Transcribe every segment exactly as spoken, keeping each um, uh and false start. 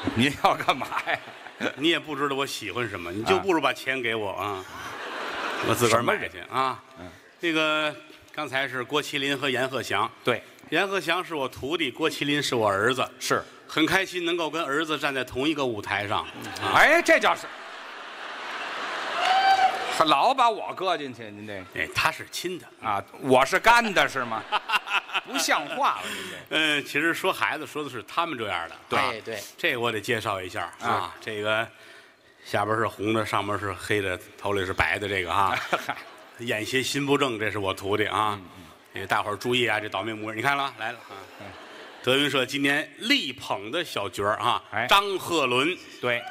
你要干嘛呀？ 你也不知道我喜欢什么，你就不如把钱给我啊，我自个儿买去啊。嗯，这个刚才是郭麒麟和阎鹤祥， 对， 阎鹤祥是我徒弟，郭麒麟是我儿子， 是很开心能够跟儿子站在同一个舞台上。啊、 哎，这叫是。老把我搁进去，您这哎，他是亲的啊，我是干的是吗？不像话了，您这。 嗯，其实说孩子说的是他们这样的， 对对， 这个我得介绍一下啊，这个下边是红的，上面是黑的，头里是白的，这个啊，眼斜心不正，这是我徒弟啊。这个大伙儿注意啊，这倒霉模样，你看了来了啊。德云社今年力捧的小角儿啊，张鹤伦， 对。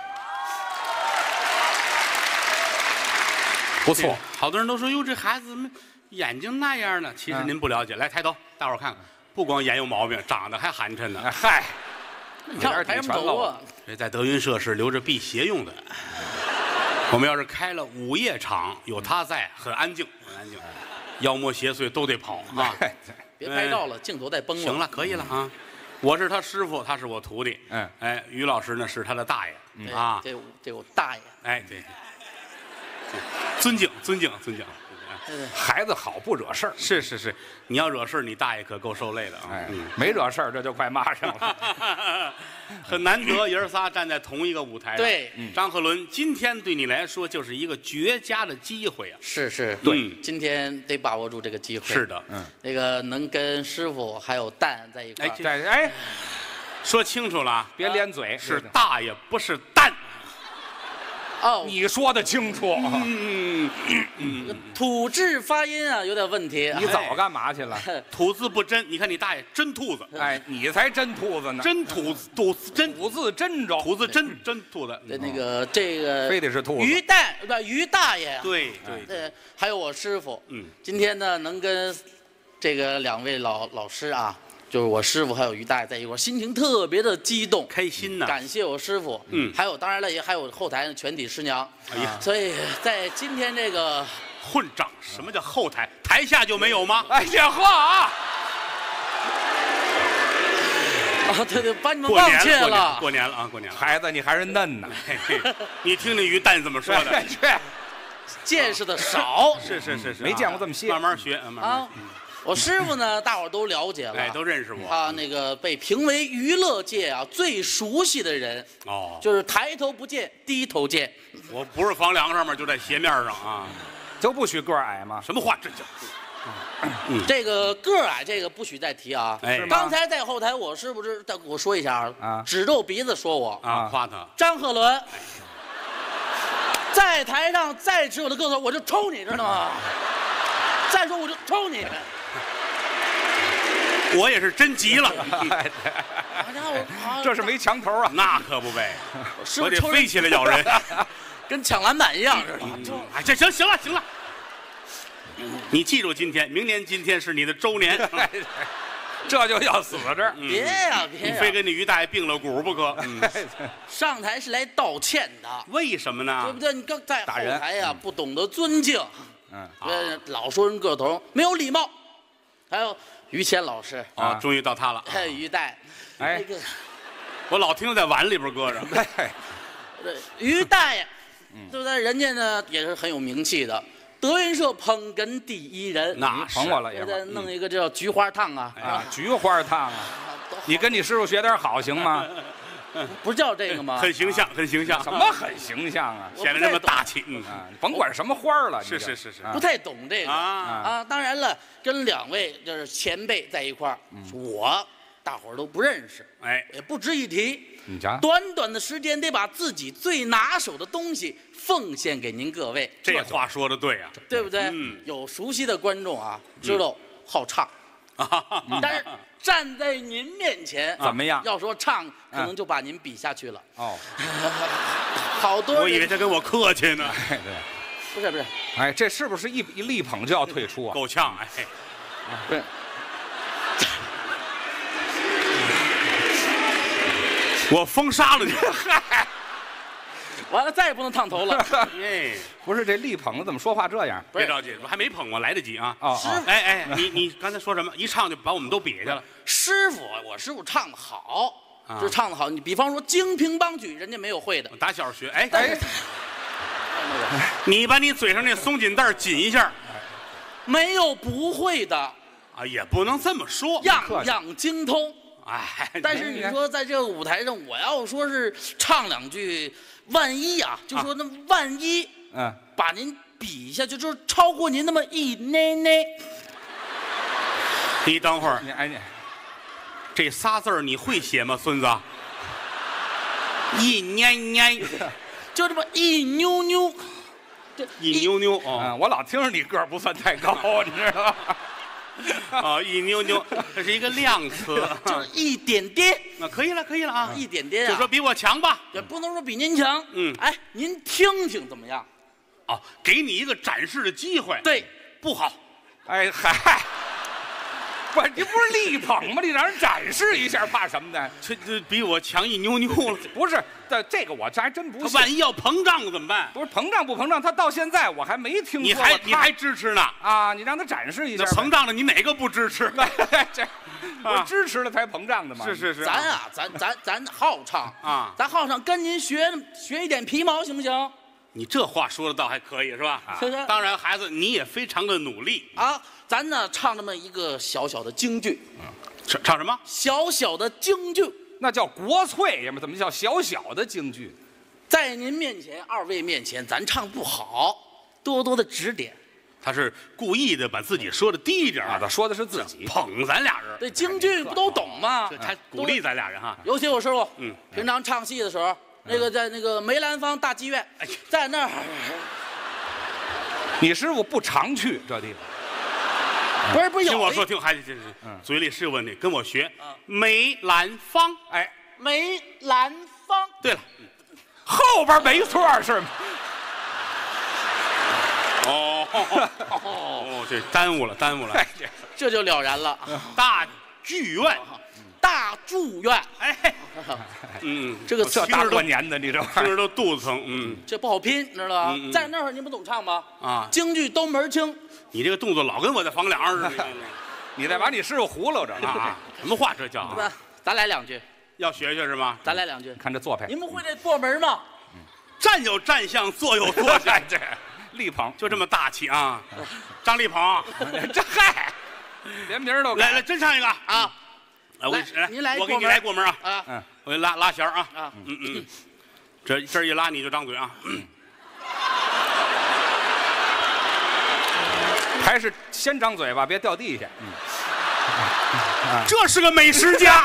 不错， 好多人都说哟，这孩子怎么眼睛那样呢？其实您不了解，来抬头，大伙儿看看，不光眼有毛病，长得还寒碜呢。 嗨， 你看抬什么头啊？ 这在德云社是留着辟邪用的。我们要是开了午夜场，有他在，很安静，很安静，妖魔邪祟都得跑啊！ 别拍照了，镜头带崩了。 行了，可以了啊！我是他师傅，他是我徒弟。 嗯， 哎，于老师呢是他的大爷啊。 这这我大爷。 哎，对。尊敬，尊敬，尊敬。 孩子好不惹事儿， 是是是，你要惹事儿，你大爷可够受累的啊。 哎，没惹事儿，这就快骂上了。很难得，爷儿仨站在同一个舞台上。 对， 张鹤伦，今天对你来说就是一个绝佳的机会啊。 是是， 对， 今天得把握住这个机会。 是的， 嗯，那个能跟师傅还有蛋在一块儿。 哎哎， 说清楚了， 别连嘴， 是大爷，不是蛋。 哦， 你说的清楚。 嗯嗯，吐字发音啊有点问题。 你早干嘛去了？ 吐字不真，你看你大爷真兔子。 哎，你才真兔子呢。 真吐字，吐字真， 吐字真着， 吐字真真兔子。 那个这个非得是兔子。 于蛋不于大爷。 对对对，还有我师傅。 嗯， 今天呢能跟这个两位老老师啊。就是我师傅还有于大爷在一块儿，心情特别的激动， 开心呐！ 感谢我师傅， 嗯， 还有当然了也还有后台的全体师娘， 哎呀， 所以在今天这个混账，什么叫后台？台下就没有吗？ 哎呀呵啊！ 啊，对对，把你们忘却了。 过年了啊，过年了， 孩子你还是嫩呢。 你听听于蛋怎么说的？ 去， 见识的少。 是是是是， 没见过这么些， 慢慢学，慢慢学。 我师傅呢，大伙儿都了解了， 哎，都认识我。 他那个被评为娱乐界啊最熟悉的人， 哦， 就是抬头不见低头见。 我不是房梁上面，就在斜面上啊， 就不许个儿矮吗？ 什么话？这叫， 嗯，这个个儿矮，这个不许再提啊。 哎， 刚才在后台，我是不是？我说一下啊，指着我鼻子说我啊，夸他。 张鹤伦，在台上再指我的个头，我就抽你，知道吗？再说我就抽你。 我也是真急了， 这是没墙头啊， 那可不呗，我得飞起来咬人， 跟抢篮板一样似的。 哎，这行行了行了，你记住今天，明年今天是你的周年， 这就要死这儿。 别呀别呀， 非跟你于大爷并了股不可。 上台是来道歉的， 为什么呢？ 对不对？你刚在后台呀，不懂得尊敬，嗯，老说人个头没有礼貌，还有。于谦老师啊，终于到他了。 哎，于代， 哎， 我老听在碗里边搁着。 于大爷，对不对？人家呢也是很有名气的，德云社捧哏第一人。 那捧我了，也再弄一个叫菊花烫啊， 啊，菊花烫啊，你跟你师傅学点好行吗？ 不叫这个吗？ 很形象，很形象。 什么很形象啊？ 显得这么大气。 嗯啊，甭管什么花了。 是是是是， 不太懂这个啊啊。当然了，跟两位就是前辈在一块儿，我大伙儿都不认识， 哎， 也不值一提。 你瞧， 短短的时间得把自己最拿手的东西奉献给您各位。 这话说的对啊， 对不对？ 嗯， 有熟悉的观众啊，知道好唱，但是。站在您面前怎么样？ 要说唱，可能就把您比下去了。 哦， 好多。 我以为他跟我客气呢。 哎，对， 不是不是。 哎，这是不是一一力捧就要退出啊？ 够呛哎。 不是。 我封杀了你。 完了，再也不能烫头了。 哎， 不是这力捧怎么说话这样？ 别着急，我还没捧我来得及啊。 哦， 哎哎，你你刚才说什么？一唱就把我们都比下去了。 师傅，我师傅唱的好这唱的好。你比方说京评梆曲，人家没有会的， 打小学，哎哎， 你把你嘴上那松紧带紧一下， 没有不会的， 啊，也不能这么说， 样样精通。 哎， 但是你说在这个舞台上，我要说是唱两句，万一啊，就说那万一， 嗯， 把您比一下，就就是超过您那么一奶奶。 你等会儿， 你哎你， 这仨字儿你会写吗，孙子？一年年， 就这么一扭扭，这一扭扭哦， 嗯，我老听着你个儿不算太高，你知道吗？ 啊，一扭扭，这是一个量词， 就是一点点， 那可以了，可以了啊， 一点点啊， 就说比我强吧， 也不能说比您强。 嗯哎，您听听怎么样？ 哦，给你一个展示的机会， 对， 不好， 哎嗨，不，你不是力捧吗？你让人展示一下，怕什么呢？ 这这比我强一扭扭了， 不是，这这个我这还真不信。 他万一要膨胀了怎么办？ 不是膨胀不膨胀，他到现在我还没听说你过他还你还支持呢？ 啊？你让他展示一下呗。 那膨胀了，你哪个不支持？ 这我支持了才膨胀的嘛。 是是是， 咱啊，咱咱咱好唱啊咱好唱，跟您学学一点皮毛行不行？ 你这话说的倒还可以是吧？ 是不是当然，孩子你也非常的努力。 啊，咱呢唱这么一个小小的京剧， 唱唱什么？ 小小的京剧， 那叫国粹呀嘛，怎么叫小小的京剧？ 在您面前，二位面前，咱唱不好，多多的指点。 他是故意的把自己说的低一点啊， 儿， 他说的是自己。 捧咱俩人， 对京剧不都懂吗这？他鼓励咱俩人哈。 尤其我师傅， 嗯， 平常唱戏的时候，那个在那个梅兰芳大剧院， 哎在那儿， 你师傅不常去这地方。 不是不是有一听我说，听孩子，这是嗯嘴里是有问题，跟我学啊。 梅兰芳， 哎， 梅兰芳， 对了， 后边没错是吗？ 哦哦，这耽误了，耽误了哎。，这这就了然了。 大剧院， 大住院， 哎，嗯， 这个这大过年的，你这玩意儿听着都肚子疼，嗯这不好拼，你知道吧？ 嗯嗯在那会儿你不懂唱吗？ 啊， 京剧都门儿清。 你这个动作老跟我在房梁上似的。 你再把你师傅糊弄着啊啊！什么话这叫对吧啊？？ 咱来两句， 要学学是吗？ 咱来两句。 看这做派， 你们会这过门吗？ 站有站相，坐有坐相哎，，这力捧， 就这么大气啊！张立鹏， 这嗨，连名儿都改来来，真唱一个啊！ 啊我给来您来我给你过门来过门啊！ 啊嗯， 我给你拉拉弦儿啊！ 啊！ 嗯嗯，这这一拉你就张嘴啊！ 还是先张嘴巴，别掉地下。 这是个美食家。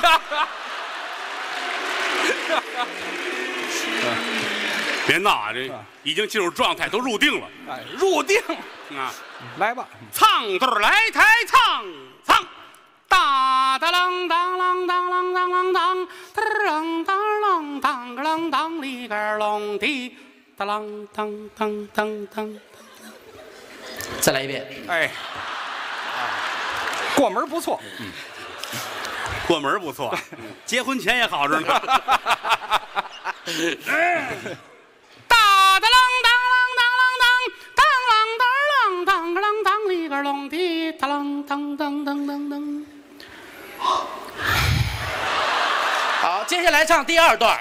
别闹啊！这已经进入状态，都入定了哎，入定， 啊！ 来吧。 唱对儿来台唱唱，哒哒啷当啷当啷当啷当，哒啷当啷当个啷当里个啷滴，哒啷当当当当。 再来一遍。 哎，过门不错。 过门不错，结婚前也好着呢。哒哒啷当啷当啷当，当啷当啷当个啷当里个啷滴，哒啷当当当当当。 好，接下来唱第二段。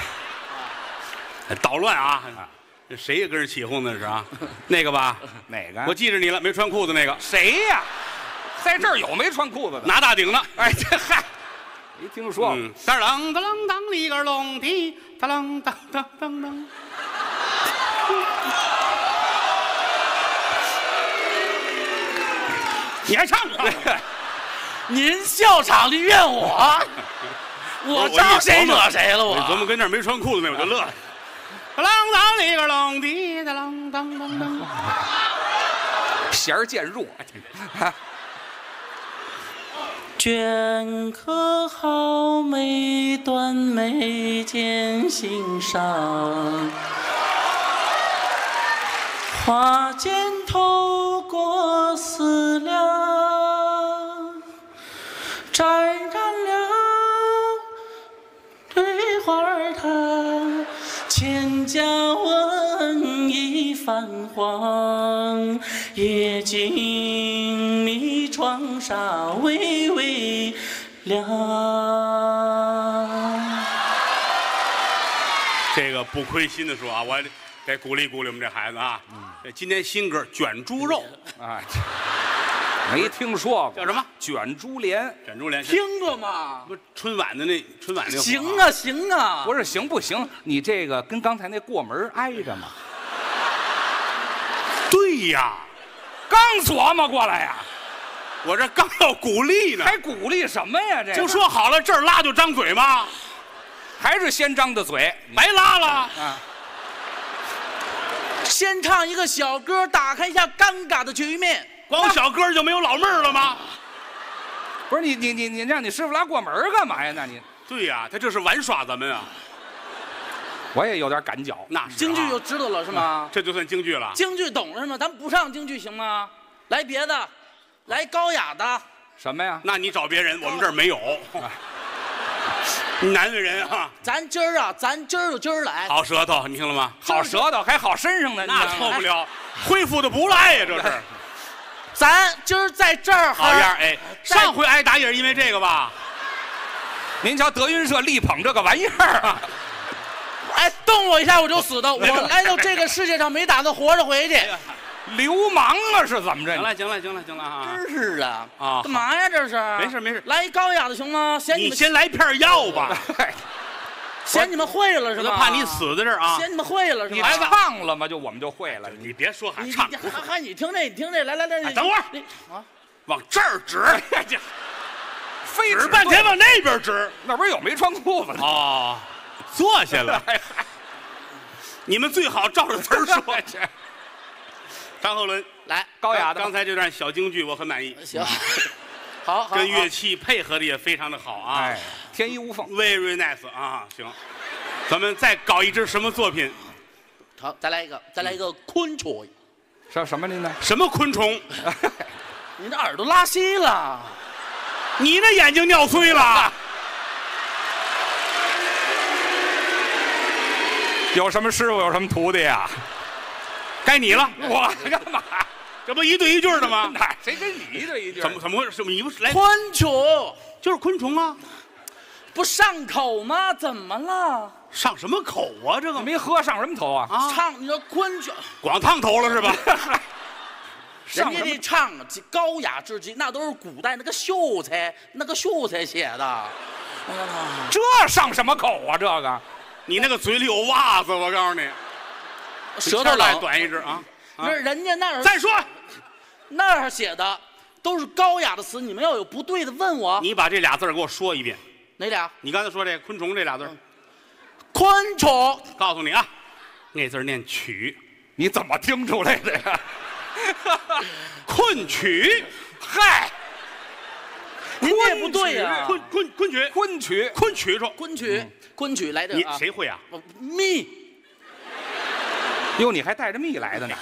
捣乱啊！这谁也跟人起哄那是啊？那个吧， 哪个？ 我记着你了，没穿裤子那个， 谁呀？在这儿有没穿裤子的？ 拿大顶的。 哎，这嗨，没听说过。 嗯，哒啷哒啷当里个啷滴，哒啷当当当当。你还唱不唱？ 您笑场的怨我，我招谁惹谁了？我琢磨跟那儿没穿裤子那，我就乐了。哒啷当里个啷滴，哒啷当当当。 弦儿渐弱。 镌刻好每段眉间心上，花间透过思量，沾染了对花儿它千家文艺泛黄，夜静谧窗纱微微亮。 这个不亏心的说啊，我得鼓励鼓励我们这孩子啊。嗯，今年新歌卷猪肉啊，没听说过， 叫什么？ 卷珠帘。 卷珠帘听过吗？ 不，春晚的那春晚那个行啊行啊， 不是行不行？你这个跟刚才那过门挨着吗？ 对呀， 刚琢磨过来呀， 我这刚要鼓励呢， 还鼓励什么呀？这就说好了这儿拉就张嘴吗？ 还是先张的嘴， 白拉了啊！ 先唱一个小歌，打开一下尴尬的局面。 光小歌就没有老妹儿了吗？ 不是你你你你让你师傅拉过门干嘛呀？那你对呀，他这是玩耍咱们啊！ 我也有点赶脚。 那是、啊、 京剧就知道了是吗？ 这就算京剧了。 京剧懂了是吗？咱不上京剧行吗？来别的，来高雅的。 什么呀？ 那你找别人，我们这儿没有。难为人啊！ 咱今儿啊，咱今儿就今儿来。 好舌头，你听了吗？ 好舌头还好身上呢， 那错不了，恢复的不赖呀，这是。 咱今儿在这儿好样哎！上回挨打也是因为这个吧？ 您瞧德云社力捧这个玩意儿啊！ 哎，动我一下我就死的。我来到这个世界上没打算活着回去。 流氓啊，是怎么着？ 行了，行了，行了，行了啊！ 真是啊！ 啊， 干嘛呀？这是？ 没事没事， 来一高雅的行吗？嫌你们你先来片药吧。 嫌你们会了是吧？ 怕你死在这儿啊！ 嫌你们会了是吧？ 你唱了吗？就我们就会了。 你别说还唱， 还还你听这，你听这，来来来， 等会儿啊， 往这儿指， 非指半天往那边指， 那不是有没穿裤子哦，坐下了。你们最好照着词儿说。张鹤伦来高雅的， 刚才这段小京剧我很满意。 行，好， 跟乐器配合的也非常的好啊， 哎，天衣无缝 ，very nice 啊，行，咱们再搞一支什么作品？ 好，再来一个，再来一个昆虫。 什什么您呢？ 什么昆虫？ 你这耳朵拉稀了， 你那眼睛尿碎了。 有什么师傅有什么徒弟呀？ 该你了， 我干嘛？ 这不一对一句的吗？ 哪谁跟你一对一句？ 怎么怎么回事？是你不是来昆虫就是昆虫啊？ 不上口吗？怎么了？ 上什么口啊？这个没喝上什么头啊？ 啊， 唱你说昆虫光烫头了是吧？ 人家这唱高雅至极，那都是古代那个秀才那个秀才写的。 这上什么口啊？这个， 你那个嘴里有袜子，我告诉你， 舌头来短一只啊！ 那人家那儿再说， 那儿写的都是高雅的词，你们要有不对的问我。 你把这俩字给我说一遍。 哪俩？ 你刚才说这昆虫这俩字， 昆虫。 告诉你啊，那字念曲， 你怎么听出来的呀？ 昆曲， 嗨， 您这不对呀！ 昆昆昆曲， 昆曲， 昆曲说， 昆曲，昆曲来的你啊！ 谁会啊？ 蜜。 哟，你还带着蜜来的呢？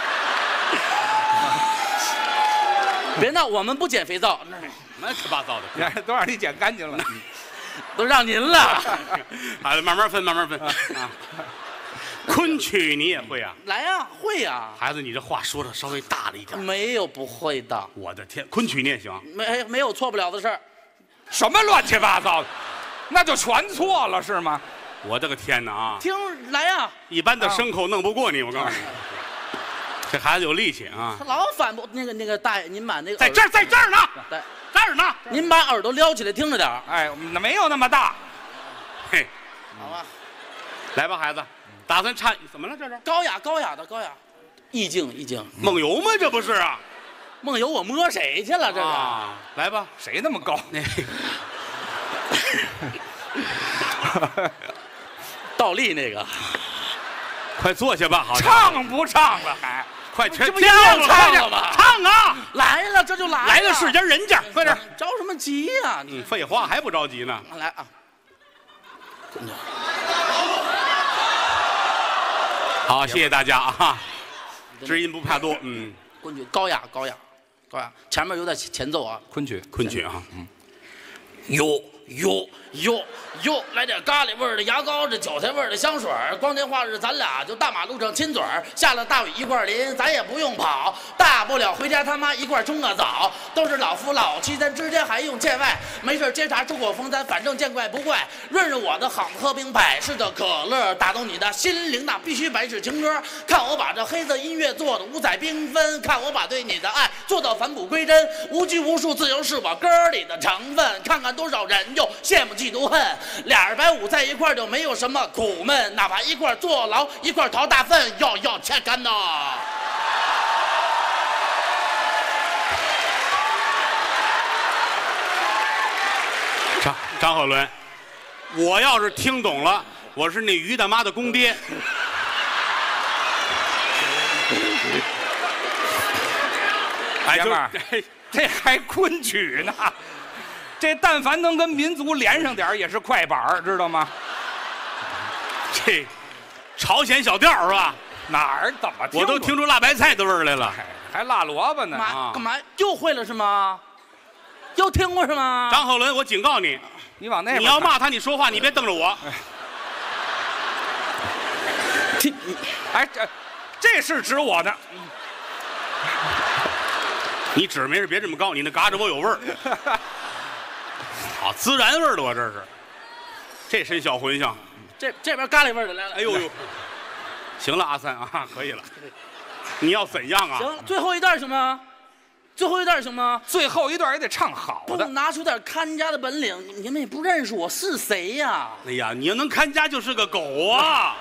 别闹，我们不捡肥皂， 乱七八糟的， 都让你捡干净了， 都让您了。 好，慢慢分，慢慢分啊。昆曲你也会啊？ 来呀，会呀。 孩子，你这话说的稍微大了一点。 没有不会的。 我的天，昆曲你也行？ 没没有错不了的事儿。 什么乱七八糟的？那就全错了是吗？ 我的个天哪啊！ 听来呀， 一般的牲口弄不过你，我告诉你，这孩子有力气啊！ 他老反驳那个那个大爷，您把那个在这儿，在这儿呢， 在这儿呢， 您把耳朵撩起来听着点儿。 哎，那没有那么大。 嘿， 好吧， 来吧，孩子，打算唱怎么了？这是高雅高雅的高雅，意境意境。 梦游吗？这不是啊？ 梦游我摸谁去了？这个、 啊、来吧， 谁那么高？ 倒立那个， 快坐下吧，好， 唱不唱了还？ 快全这不要唱了吗？ 唱啊！ 来了，这就来了， 来了是家人家，快点， 着什么急呀？你嗯，废话还不着急呢。 来啊！ 好，谢谢大家啊！知音不怕多，嗯， 昆曲高雅高雅高雅，前面有点前奏啊， 昆曲， 昆曲啊，嗯， 哟。 哟哟哟，来点咖喱味儿的牙膏，这韭菜味儿的香水儿。光天化日，咱俩就大马路上亲嘴儿，下了大雨一块儿淋，咱也不用跑，大不了回家他妈一块儿冲个澡。都是老夫老妻，咱之间还用见外？没事接茬出口风，咱反正见怪不怪。润润我的好喝冰百事的可乐，打动你的心灵的必须百事情歌。看我把这黑色音乐做的五彩缤纷，看我把对你的爱做到返璞归真。无拘无束，自由是我歌里的成分。看看多少人又羡慕嫉妒恨，俩人白五在一块儿就没有什么苦闷，哪怕一块儿坐牢，一块儿逃大粪，要要切干呐！ 张张鹤伦，我要是听懂了，我是那于大妈的公爹。 哎，爷们儿，这还昆曲呢。这但凡能跟民族连上点也是快板儿，知道吗？ 这朝鲜小调是吧？ 哪儿怎么听？ 我都听出辣白菜的味儿来了， 还辣萝卜呢。 妈，干嘛又会了是吗？又听过是吗？ 张鹤伦，我警告你， 你往那边， 你要骂他，你说话你别瞪着我。 听， 哎，这这是指我呢。 你指没事别这么高，你那嘎吱窝有味儿。好，孜然味儿的我这是，这身小茴香， 这这边咖喱味儿的来了。 哎呦呦，行了，阿三啊，可以了。你要怎样啊？ 行，最后一段行吗？最后一段行吗？ 最后一段也得唱好不的， 拿出点看家的本领，你们也不认识我是谁呀？ 哎呀，你要能看家就是个狗啊！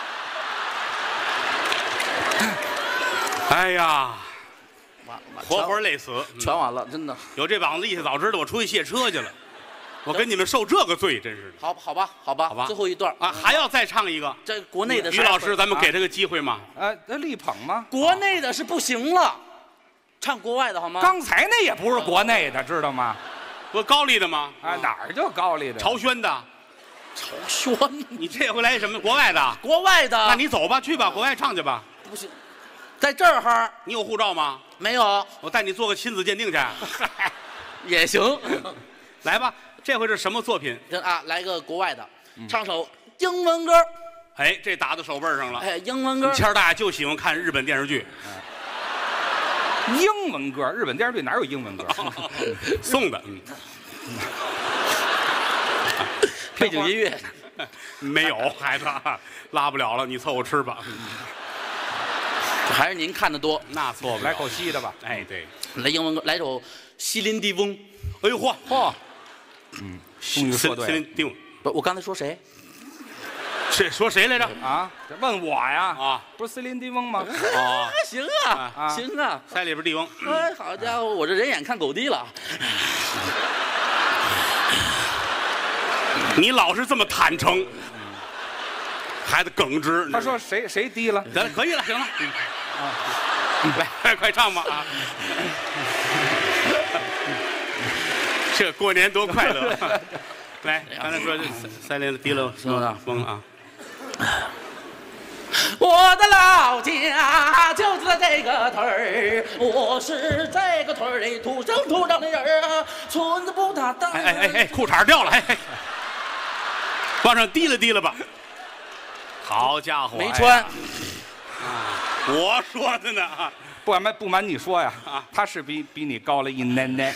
哎呀，活活累死， 全完了，真的。 有这膀子力气，早知道我出去卸车去了。我跟你们受这个罪，真是的。 好，好吧，好吧， 好吧， 最后一段啊，还要再唱一个。 这国内的于老师，咱们给他个机会嘛？ 呃，那力捧吗？ 国内的是不行了，唱国外的好吗？ 刚才那也不是国内的，知道吗？ 不高丽的吗？ 啊，哪儿就高丽的？ 朝鲜的。 朝鲜？ 你这回来什么？国外的？ 国外的？ 那你走吧，去吧，国外唱去吧。 不行，在这儿哈。 你有护照吗？ 没有。 我带你做个亲子鉴定去。 也行。 来吧，这回是什么作品？ 啊，来个国外的，唱首英文歌。 哎，这打到手背上了。 哎，英文歌。 谦儿大爷就喜欢看日本电视剧。 英文歌，日本电视剧哪有英文歌？ 送的，嗯。 背景音乐没有，孩子拉不了了，你凑合吃吧。 还是您看得多， 那错不了。 来口西的吧。 哎，对， 来英文歌，来首席琳迪翁。 哎呦嚯嚯，嗯，终于说对了。 席琳迪翁， 不，我刚才说谁？ 这说谁来着？ 啊，这问我呀？ 啊， 不是席琳迪翁吗？ 哦， 行啊， 啊行啊， 塞里边地翁。 哎，好家伙，我这人眼看狗低了。 你老是这么坦诚，孩子耿直。 他说谁谁低了？ 得了，可以了，行了。来，快快唱吧啊！这过年多快乐！来，刚才说这塞林低了， 行了， 风啊！ 我的老家就在这个屯儿，我是这个屯儿里土生土长的人儿，村子不大大。 哎哎哎哎，裤衩掉了，哎哎，往上提了提了吧。好家伙， 没穿。 我说的呢啊！ 不瞒不瞒你说呀，他是比比你高了一奶奶。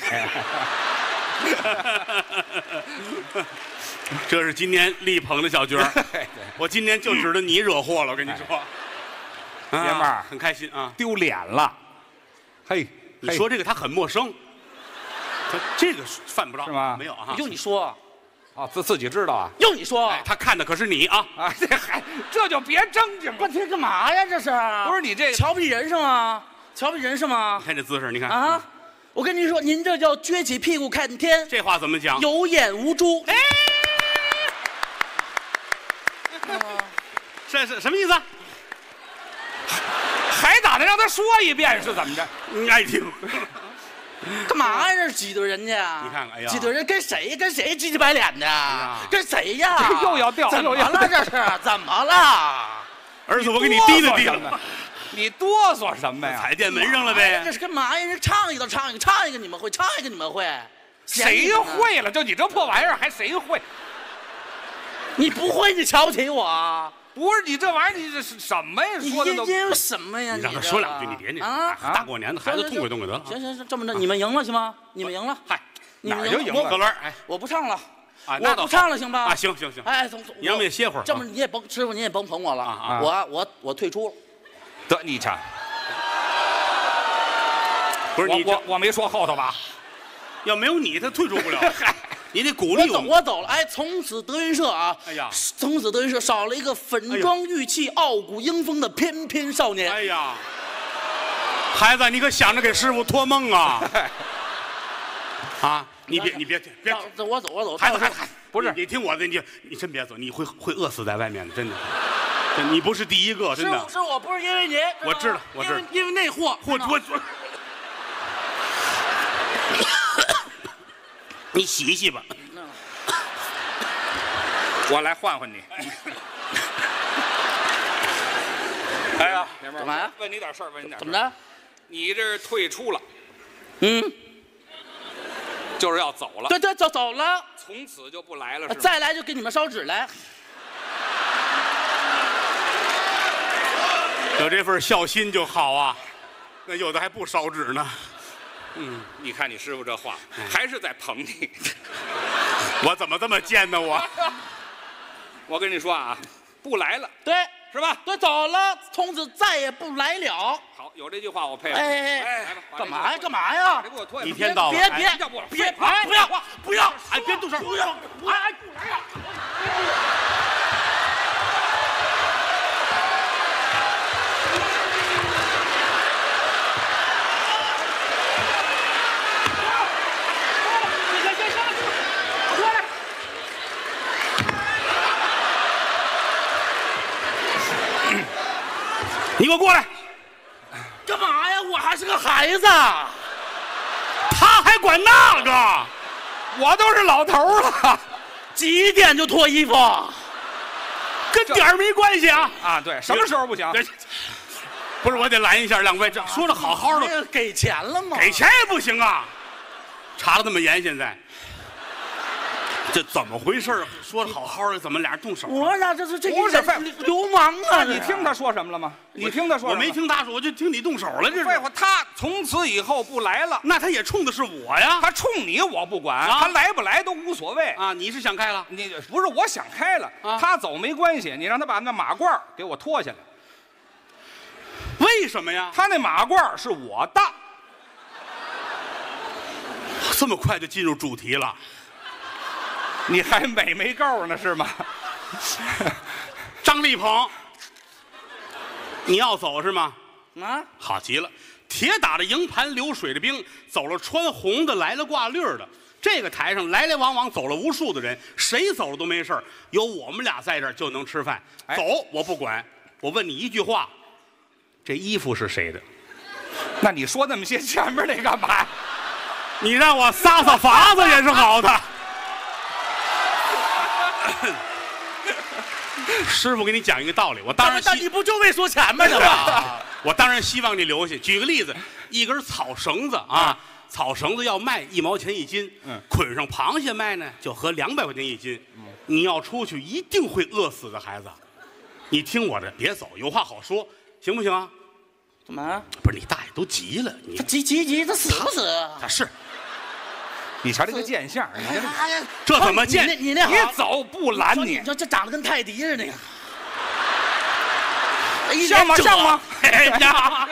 这是今年力捧的小角儿，我今年就指着你惹祸了，我跟你说， 爷们儿很开心啊， 丢脸了。嘿， 你说这个他很陌生，他这个犯不着是吗？ 没有啊， 用你说， 哦，自自己知道啊？ 用你说， 他看的可是你啊！ 啊，这还这就别正经了。 这干嘛呀？这是不是你这瞧不起人是吗？瞧不起人是吗你？看这姿势，你看啊！我跟您说，您这叫撅起屁股看天， 这话怎么讲？ 有眼无珠。哎， 这是什么意思？ 还打算让他说一遍是怎么着？ 你爱听？ 干嘛呀？这挤兑人家？ 你看看，哎呀， 挤兑人跟谁？跟谁唧唧白脸的？跟谁呀？ 这又要掉， 怎么又要了？这是怎么了？ 儿子，我给你提了提了。 你哆嗦什么呀？ 踩电门上了呗？ 这是干嘛呀？人唱一个唱一个，唱一个你们会，唱一个你们会， 谁会了？就你这破玩意儿，还谁会？ 你不会，你瞧不起我啊？ 不是你这玩意儿，你这是什么呀？说的都你有什么呀？ 你让他说两句，你别那啊！大过年的，孩子痛快痛快得了。 行行行，这么着，你们赢了行吗？你们赢了。 嗨， 哪儿就赢了？ 葛伦，哎， 我不唱了。 啊，那我不唱了，行吧？ 啊，行行行。 哎， 你让我也歇会儿。 这么你也甭师傅，你也甭捧我了啊！ 我我我退出了。 得你瞧， 不是你我我没说后头吧？ 要没有你，他退出不了。你得鼓励我走，我走了。哎，从此德云社啊， 哎呀， 从此德云社少了一个粉妆玉砌、傲骨英风的翩翩少年。 哎呀，孩子，你可想着给师傅托梦啊！啊，你别你别别， 我走我走。 孩子孩子， 不是你听我的，你你真别走，你会会饿死在外面的，真的。你不是第一个，真的。 是我不是因为你， 我知道我知道， 因为那货， 我我我。你洗一洗吧， 我来换换你。哎呀，娘们儿， 干嘛呀？ 问你点事儿，问你点事儿。 怎么着？ 你这退出了， 嗯， 就是要走了。 对对，走走了， 从此就不来了，是吧？ 再来就给你们烧纸来。 有这份孝心就好啊，那有的还不烧纸呢。 嗯，你看你师傅这话，还是在捧你。 我怎么这么贱呢？我， 我跟你说啊，不来了， 对， 是吧？ 对，走了，从此再也不来了。 好，有这句话我配合。 哎哎哎，来吧， 干嘛呀？干嘛呀？ 给我脱一天到晚， 别别要不别不要不要不要！ 哎，别动手！ 不要！哎，不来了。 你给我过来！ 干嘛呀？我还是个孩子， 他还管那个？ 我都是老头了， 几点就脱衣服？ 跟点儿没关系啊！ 啊，对，什么时候不行？ 不是，我得拦一下两位，这说的好好的， 给钱了吗？ 给钱也不行啊！查的那么严，现在这怎么回事？说的好好的，怎么俩人动手？ 我那这是这不是废流氓啊！ 你听他说什么了吗？你听他说什么？ 我没听他说，我就听你动手了。这是废话，他从此以后不来了。 那他也冲的是我呀。 他冲你我不管， 啊他来不来都无所谓啊！你是想开了？ 你不是我想开了， 啊他走没关系，你让他把那马褂给我脱下来。 为什么呀？ 他那马褂是我的。 这么快就进入主题了？ 你还美没够呢是吗？ 张立鹏，你要走是吗？ 啊， 好极了，铁打的营盘流水的兵，走了穿红的，来了挂绿的。这个台上来来往往走了无数的人，谁走了都没事，有我们俩在这儿就能吃饭。 哎、 走我不管，我问你一句话，这衣服是谁的？ 那你说那么些前面那干嘛？ 你让我撒撒法子也是好的。师傅给你讲一个道理，我当然但你不就为说前面的吗？ 我当然希望你留下。举个例子，一根草绳子啊，草绳子要卖一毛钱一斤，嗯，捆上螃蟹卖呢，就合两百块钱一斤。嗯，你要出去一定会饿死的，孩子，你听我的，别走，有话好说，行不行啊？ 干嘛？ 不是你大爷都急了，你他急急急，他死不死？ 他是。 你瞧这个贱相， 哎呀， 这怎么见？ 你你那你走不拦你， 这这长得跟泰迪似的， 像吗？像吗？ 哎呀，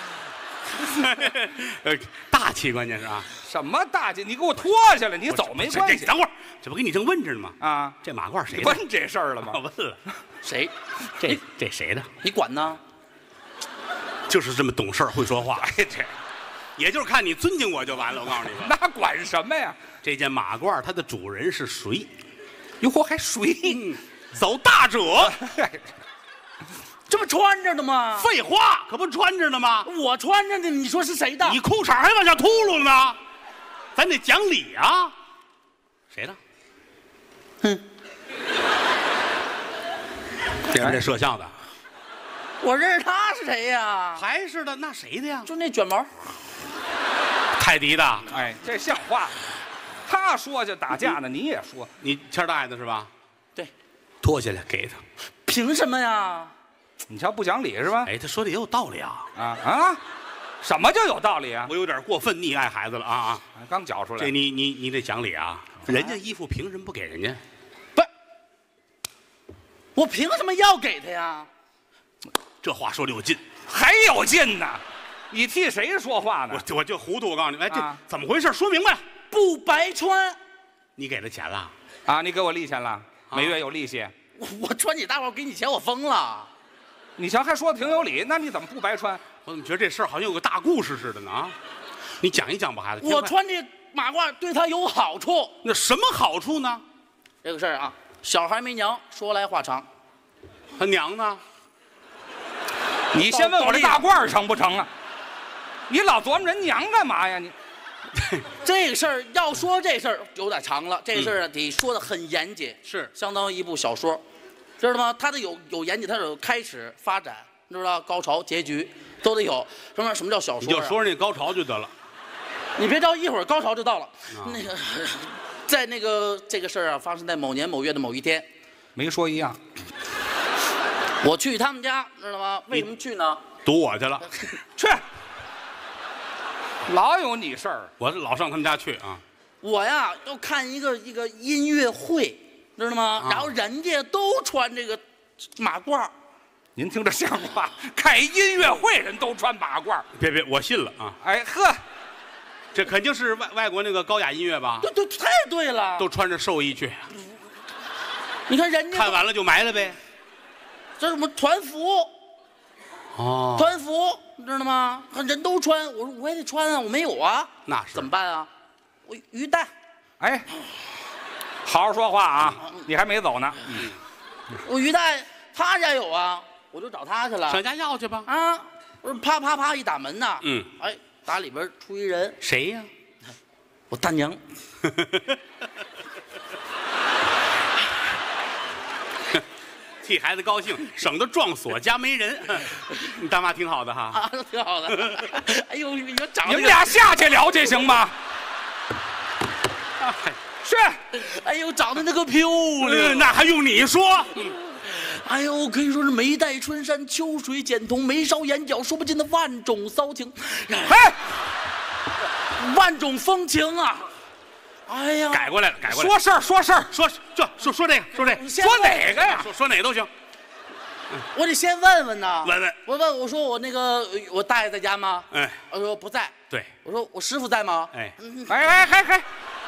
呃，大气关键是啊。 什么大气？你给我脱下来，你走没关系。 等会儿，这不跟你正问着呢吗？ 啊， 这马褂谁的？ 问这事儿了吗？ 我问了， 谁？ 这这谁的？ 你管呢？ 就是这么懂事儿，会说话。 哎，这。 也就是看你尊敬我就完了，我告诉你吧。 那管什么呀？ 这件马褂它的主人是谁？ 哟嚯，还谁？ 嗯、走大者， 这不穿着的吗？ 废话，可不穿着呢吗？ 我穿着的，你说是谁的？ 你裤衩还往下秃噜呢，咱得讲理啊。谁的？ 哼， 这是这摄像的。 我认识他是谁呀？ 还是的，那谁的呀？ 就那卷毛。 泰迪的。 哎，这像话。 他说就打架呢，你也说， 你谦大爷的是吧？ 对， 脱下来给他。 凭什么呀？ 你瞧不讲理是吧？ 哎，他说的也有道理啊。 啊啊，什么就有道理啊？ 我有点过分溺爱孩子了啊啊！ 刚讲出来， 这你你你得讲理啊！人家衣服凭什么不给人家？ 不是，我凭什么要给他呀？ 这话说的有劲， 还有劲呢？你替谁说话呢？ 我我就糊涂，我告诉你，哎，这啊怎么回事？说明白了。 不白穿， 你给他钱了？ 啊，你给我利钱了，每月有利息。 我我穿你大褂给你钱，我疯了。 你瞧，还说的挺有理，那你怎么不白穿？ 我怎么觉得这事儿好像有个大故事似的呢？啊，你讲一讲吧，孩子。 我穿这马褂对他有好处。 那什么好处呢？ 这个事儿啊，小孩没娘，说来话长。 他娘呢？ 你先问我这大褂成不成啊？你老琢磨人娘干嘛呀？你这个事儿要说这事儿有点长了，这个事儿得说的很严谨， 是相当于一部小说，知道吗？它得有有严谨，它得有开始、发展，你知道高潮、结局都得有。什么什么叫小说、啊？ 你就说那高潮就得了。 你别着，一会儿高潮就到了。 啊、 那个，在那个这个事儿啊，发生在某年某月的某一天， 没说一样。 我去他们家，知道吗？为什么去呢？ 堵我去了。 去。老有你事儿， 我老上他们家去啊。 我呀要看一个一个音乐会，知道吗？ 啊、 然后人家都穿这个马褂。 您听着像话？开音乐会人都穿马褂？ 别别，我信了啊！ 哎呵， 这肯定是外外国那个高雅音乐吧？ 对对，太对了。 都穿着寿衣去。 你看人家看完了就埋了呗。 这是我们团服。 哦， 团服你知道吗？人都穿，我说我也得穿啊，我没有啊， 那是怎么办啊？我于带， 哎，好好说话啊，你还没走呢。 嗯， 我于带他家有啊，我就找他去了。 上家要去吧。 啊，我说啪啪啪一打门呐， 嗯， 哎，打里边出一人， 谁呀？ 我大娘。 替孩子高兴，省得撞锁家没人。你大妈挺好的哈， 啊，挺好的。哎呦，你长得你们俩下去聊去行吗？是。 哎呦，长得那个漂亮， 那还用你说？ 哎呦，可以说是眉黛春山，秋水剪瞳，眉梢眼角说不尽的万种骚情， 哎， 万种风情啊！哎呀， 改过来了，改过来了。 说事儿，说事儿， 说就说说这个，说这个， 说哪个呀？ 说说哪都行。 我得先问问呐， 问问， 我问我说我那个我大爷在家吗？ 哎， 我说不在。 对， 我说我师傅在吗？ 哎， 哎哎哎哎，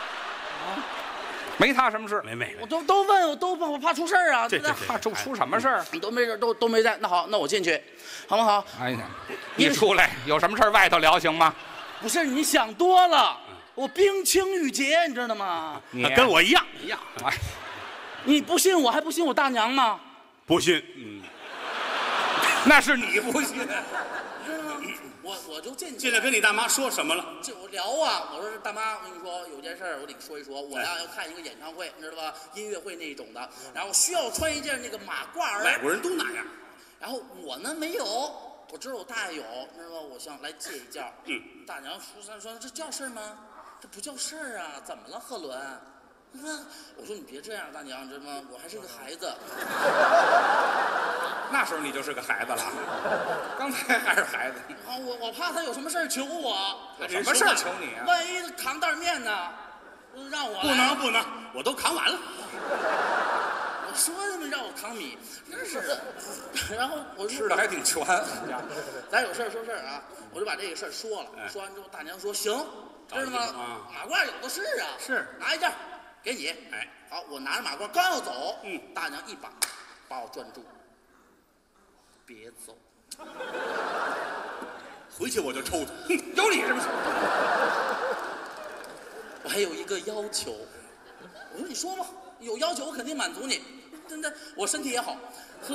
没他什么事， 没没， 我都都问，我都我怕出事儿啊， 这这怕出出什么事儿？ 都没事，都都没在。那好，那我进去，好不好？ 哎呀，你出来有什么事儿外头聊行吗？ 不是你想多了，我冰清玉洁，你知道吗？ 你跟我一样一样。 哎， 你不信我还不信我大娘吗？ 不信，嗯， 那是你不信。 我我就进去进来跟你大妈说什么了？ 这我聊啊，我说大妈，我跟你说有件事儿，我得说一说。我呀要看一个演唱会，你知道吧？音乐会那一种的，然后需要穿一件那个马褂儿。 外国人都那样。 然后我呢没有，我知道我大爷有，你知道吧？我想来借一件。 嗯。 大娘说说这叫事儿吗？这不叫事儿啊！怎么了，贺伦？那我说你别这样，大娘，你知道吗？我还是个孩子。 那时候你就是个孩子了，刚才还是孩子。 啊，我我怕他有什么事儿求我。 有什么事儿求你啊？ 万一扛袋面呢？让我不能不能，我都扛完了。 我说他们让我扛米，真是的。然后我吃的还挺全。 咱有事儿说事儿啊，我就把这个事儿说了。 哎、 说完之后，大娘说行，知道吗？ 啊、 马褂有的是啊， 是拿一件给你。 哎， 好，我拿着马褂刚要走， 嗯， 大娘一把把我攥住，别走， 回去我就抽他。 有理是不是？ 我还有一个要求，我说你说吧，有要求我肯定满足你。真的，我身体也好。是。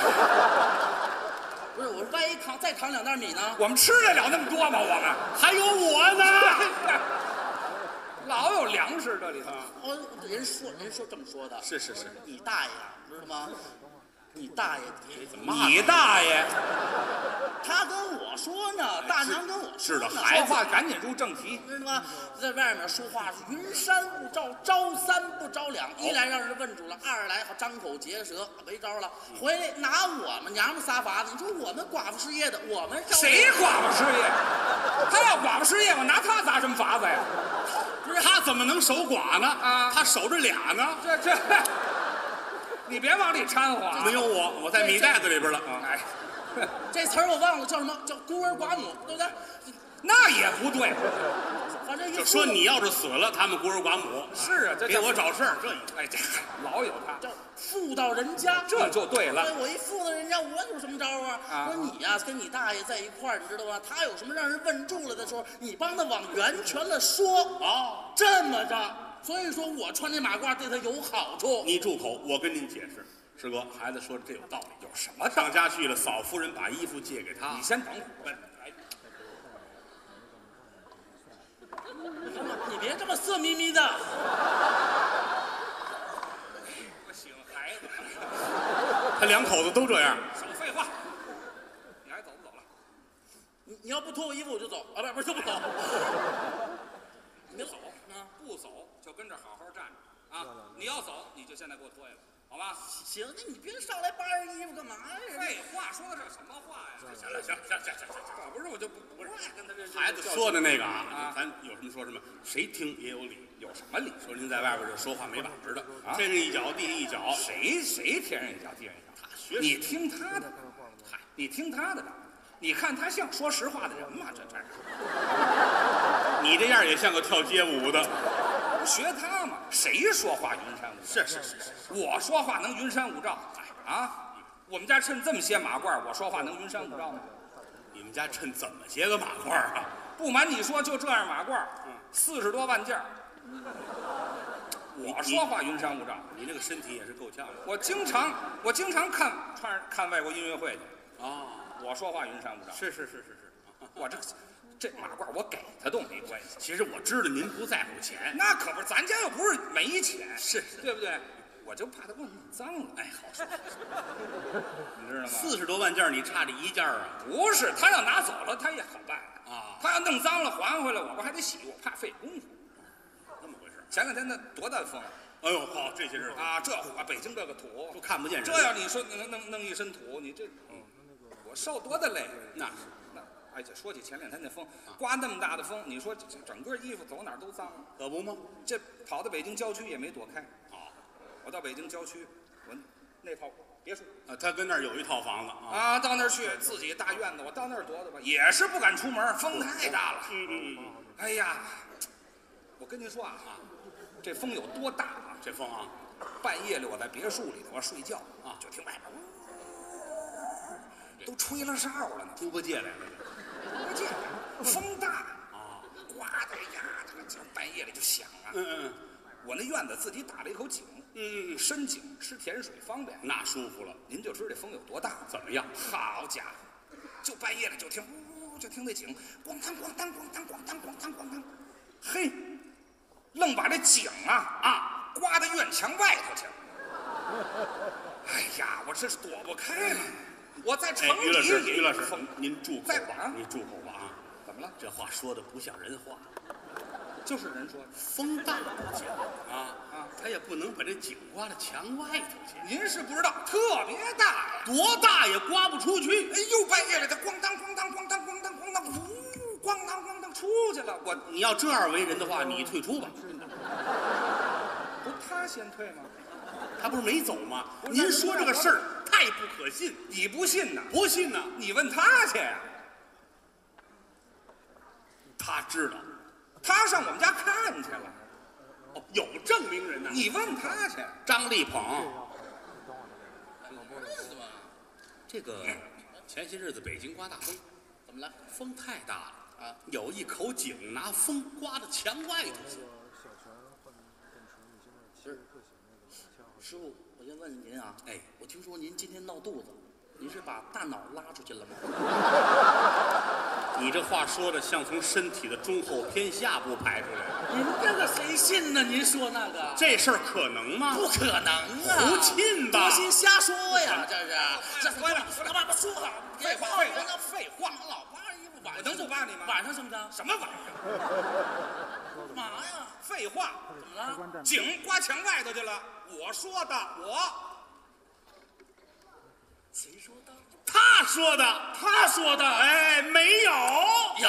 不是，我说万一扛再扛两袋米呢？ 我们吃得了那么多吗？我们还有我呢， 老有粮食这里头。 我人说人说这么说的。 是是是， 你大爷知道吗？你大爷， 怎么骂？ 你大爷， 他跟我说呢，大娘跟我是的， 呢孩子说话赶紧入正题。 知道吗？在外面说话是云山雾罩，招三不着两。一来让人问住了，二来好张口结舌，没招了。回来拿我们娘们仨法子，你说我们寡妇失业的，我们谁寡妇失业？他要寡妇失业，我拿他砸什么法子呀？ 不是他怎么能守寡呢？ 啊， 他守着俩呢。 这这，你别往里掺和啊！ 没有我，我在米袋子里边了。 哎， 这词儿我忘了叫什么，叫孤儿寡母，对不对？ 那也不对。 反正就说你要是死了，他们孤儿寡母。 是啊，这给我找事儿，这哎这老有他， 叫妇到人家， 这就对了。 我一妇到人家，我有什么招啊？ 啊说你呀、跟你大爷在一块儿，你知道吗？他有什么让人问住了的时候，你帮他往圆全了说。 哦， 这么着，所以说我穿这马褂对他有好处。 你住口！我跟您解释，师哥，孩子说的这有道理。 有什么道上家去了，嫂夫人把衣服借给他。 理？你先等会儿。 哎， 你别这么色眯眯的。 我喜欢孩子。 他两口子都这样。 少废话。你还走不走了？ 你你要不脱我衣服我就走啊！不是不是就不走。 你走啊？不走就跟这好好站着啊！你要走，你就现在给我脱下来，好吧？ 行，那你别上来扒人衣服干嘛呀？ 废话，说的是什么话呀？ 行了，行行行行行， 可不是，我就不不是跟他这孩子说的那个啊啊， 咱有什么说什么，谁听也有理。 有什么理？ 说您在外边这说话没把门的， 啊天上一脚地下一脚， 谁谁天上一脚地上一脚？ 他学你听他的，嗨，你听他的吧。你看他像说实话的人吗？这这你这样也像个跳街舞的。 不学他吗？谁说话云山雾罩？ 是是是是， 我说话能云山雾罩？哎啊，我们家趁这么些马褂，我说话能云山雾罩吗？ 你们家趁怎么些个马褂啊？ 不瞒你说，就这样马褂，四十多万件儿。我说话云山雾罩， 你这个身体也是够呛的我经常我经常看看看外国音乐会去， 啊。 我说话云山雾罩。 是是是是是， 我这这马褂我给他都没关系。 其实我知道您不在乎钱， 那可不是，咱家又不是没钱， 是是对不对？我就怕他给我弄脏了。 哎，好说。 你知道吗？ 四十多万件，你差这一件啊？ 不是，他要拿走了，他也好办啊他要弄脏了还回来，我不还得洗？我怕费功夫。 这么回事？ 前两天那多大风哎呦，好，这些日子啊！这火，北京这个土都看不见人。 这要你说弄弄弄一身土，你这，我受多大累？ 那是那，而且说起前两天那风，刮那么大的风，你说这整个衣服走哪儿都脏了。 可不吗？ 这跑到北京郊区也没躲开。 啊我到北京郊区，我那套别墅啊，他跟那儿有一套房子啊。 啊，到那儿去自己大院子，我到那儿躲躲吧，也是不敢出门，风太大了。 嗯嗯嗯， 哎呀，我跟您说啊，这风有多大啊？ 这风啊， 半夜里我在别墅里头我睡觉啊就听外边都吹了哨了呢， 猪八戒来了。 不见风大啊， 刮的呀，这个这半夜里就响啊。 嗯嗯我那院子自己打了一口井， 嗯嗯， 深井吃甜水方便。 那舒服了。 您就知道这风有多大， 怎么样？ 好家伙，就半夜里就听，呜，就听那井咣当咣当咣当咣当咣当咣当，嘿，愣把这井啊啊刮到院墙外头去了。哎呀，我这是躲不开了。我在城哎，于老师， 里也于老师有风，， 您住口在吧哪儿， 您住口吧啊！ 怎么了？ 这话说的不像人话。 就是人说的。 风大不讲啊啊， 他也不能把这井刮到墙外头去， 您是不知道，特别大呀！ 多大也刮不出去。 哎呦，半夜里他咣当咣当咣当咣当咣当，呜，咣当咣当出去了。我你要这样为人的话，你退出吧。 不他先退吗？ 他不是没走吗？ 不是您说这个事儿太不可信， 你不信呐？ 不信呢？ 你问他去呀。 他知道， 他上我们家看去了。 哦，有证明人呢。 你问他去。 张立鹏， 是吧？ 这个前些日子北京刮大风， 怎么了？ 风太大了啊！ 有一口井拿风刮到墙外头去。 是，师傅，我先问问您啊， 哎， 我听说您今天闹肚子，您是把大脑拉出去了吗？ 你这话说的像从身体的中后偏下部排出来的。 您这个谁信呢？您说那个这事儿可能吗？ 不可能啊！ 胡沁吧， 多心瞎说呀，这是。这关了， 干嘛不说好？ 废话，废话，废话。 老扒衣服晚我能不扒你吗？ 晚上行不行？ 什么晚上？ 干嘛呀？ 废话。 怎么了？ 井刮墙外头去了。我说的，我。 谁说的？ 他说的， 他说的。 哎，没有， 有，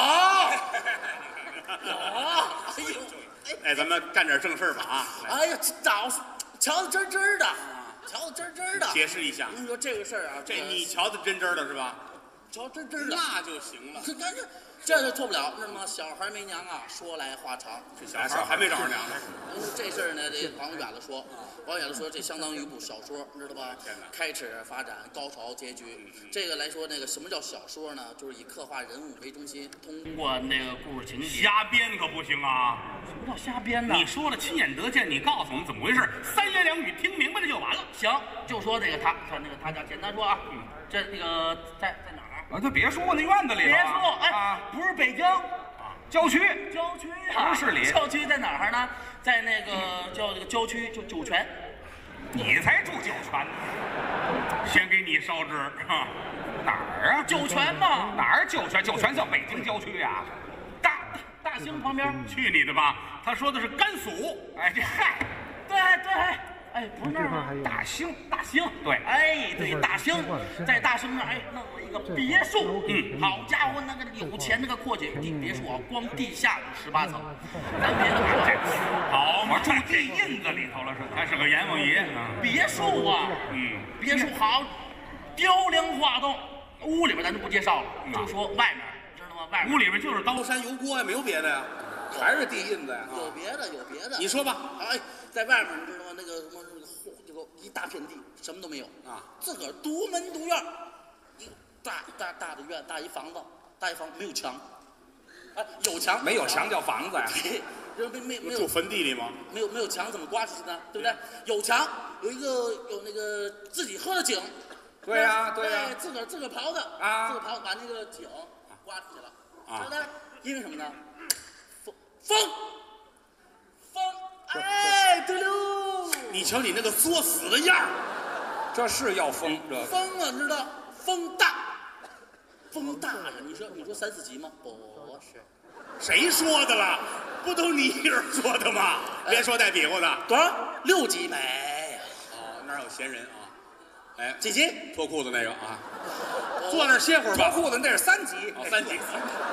有。哎呦， 哎，咱们干点正事儿吧啊！ 哎呀，早瞧得真真的，瞧得真真的。 解释一下， 你说这个事儿啊， 这你瞧得真真的是吧？ 瞧真真的， 那就行了。 这这这就错不了，那么小孩没娘啊，说来话长。 这小孩还没找着娘呢。 嗯，这事儿呢，这王远子说，王远子说这相当于一部小说，你知道吧？开始发展，高潮结局。这个来说，那个什么叫小说呢？就是以刻画人物为中心，通过那个故事情节。 瞎编可不行啊！ 什么叫瞎编呢？ 你说了亲眼得见，你告诉我们怎么回事，三言两语听明白了就完了。 行，就说这个他，他那个他家，简单说啊，嗯，这那个在在哪儿？ 啊，就别说那院子里别了。 说，哎， 啊， 不是北京， 郊区， 郊区啊， 不是市里。 郊区在哪儿呢？在那个叫这个郊区，就酒泉。 你才住酒泉呢，先给你烧纸啊！哪儿啊？ 酒泉嘛， 哪儿酒泉？酒泉叫北京郊区呀、啊， 大大兴旁边。 去你的吧！他说的是甘肃。 哎，这嗨， 对对，哎，不是那儿吗？ 大兴， 大兴， 对， 哎，对，大兴，在大兴那儿，哎，弄了一个别墅，嗯，好家伙，那个有钱那个阔气地别墅啊，光地下就十八层，咱别的不说， 好嘛，住地印子里头了是？他是个阎王爷啊！ 别墅啊， 嗯， 别墅好，雕梁画栋，屋里边咱就不介绍了，就说外面，知道吗？外面屋里边就是刀山油锅呀，没有别的呀。 还是地印子呀？ 有别的，有别的， 你说吧。 哎，在外面你知道吗？那个什么那个这个一大片地，什么都没有啊， 自个儿独门独院，一个大大大的院，大一房子，大一房没有墙，哎，有墙没有墙叫房子呀？ 对，没没没有住坟地里吗？ 没有没有墙怎么刮出去呢？对不对？有墙，有一个有那个自己喝的井， 对呀对呀， 自个儿自个儿刨的啊， 自个儿刨把那个井刮出去了， 啊， 对不对？因为什么呢？风风风，哎，对喽！ 你瞧你那个作死的样儿， 这是要风，这个风啊，你知道风大，风大呀！你说你说三四级吗？不是， 谁说的了？不都你一人说的吗？别说带比划的。 多少？六级没？ 哦，那儿有闲人啊。哎， 几级？ 脱裤子那个啊，坐那儿歇会儿吧。 脱裤子那是三级， 哦，三级。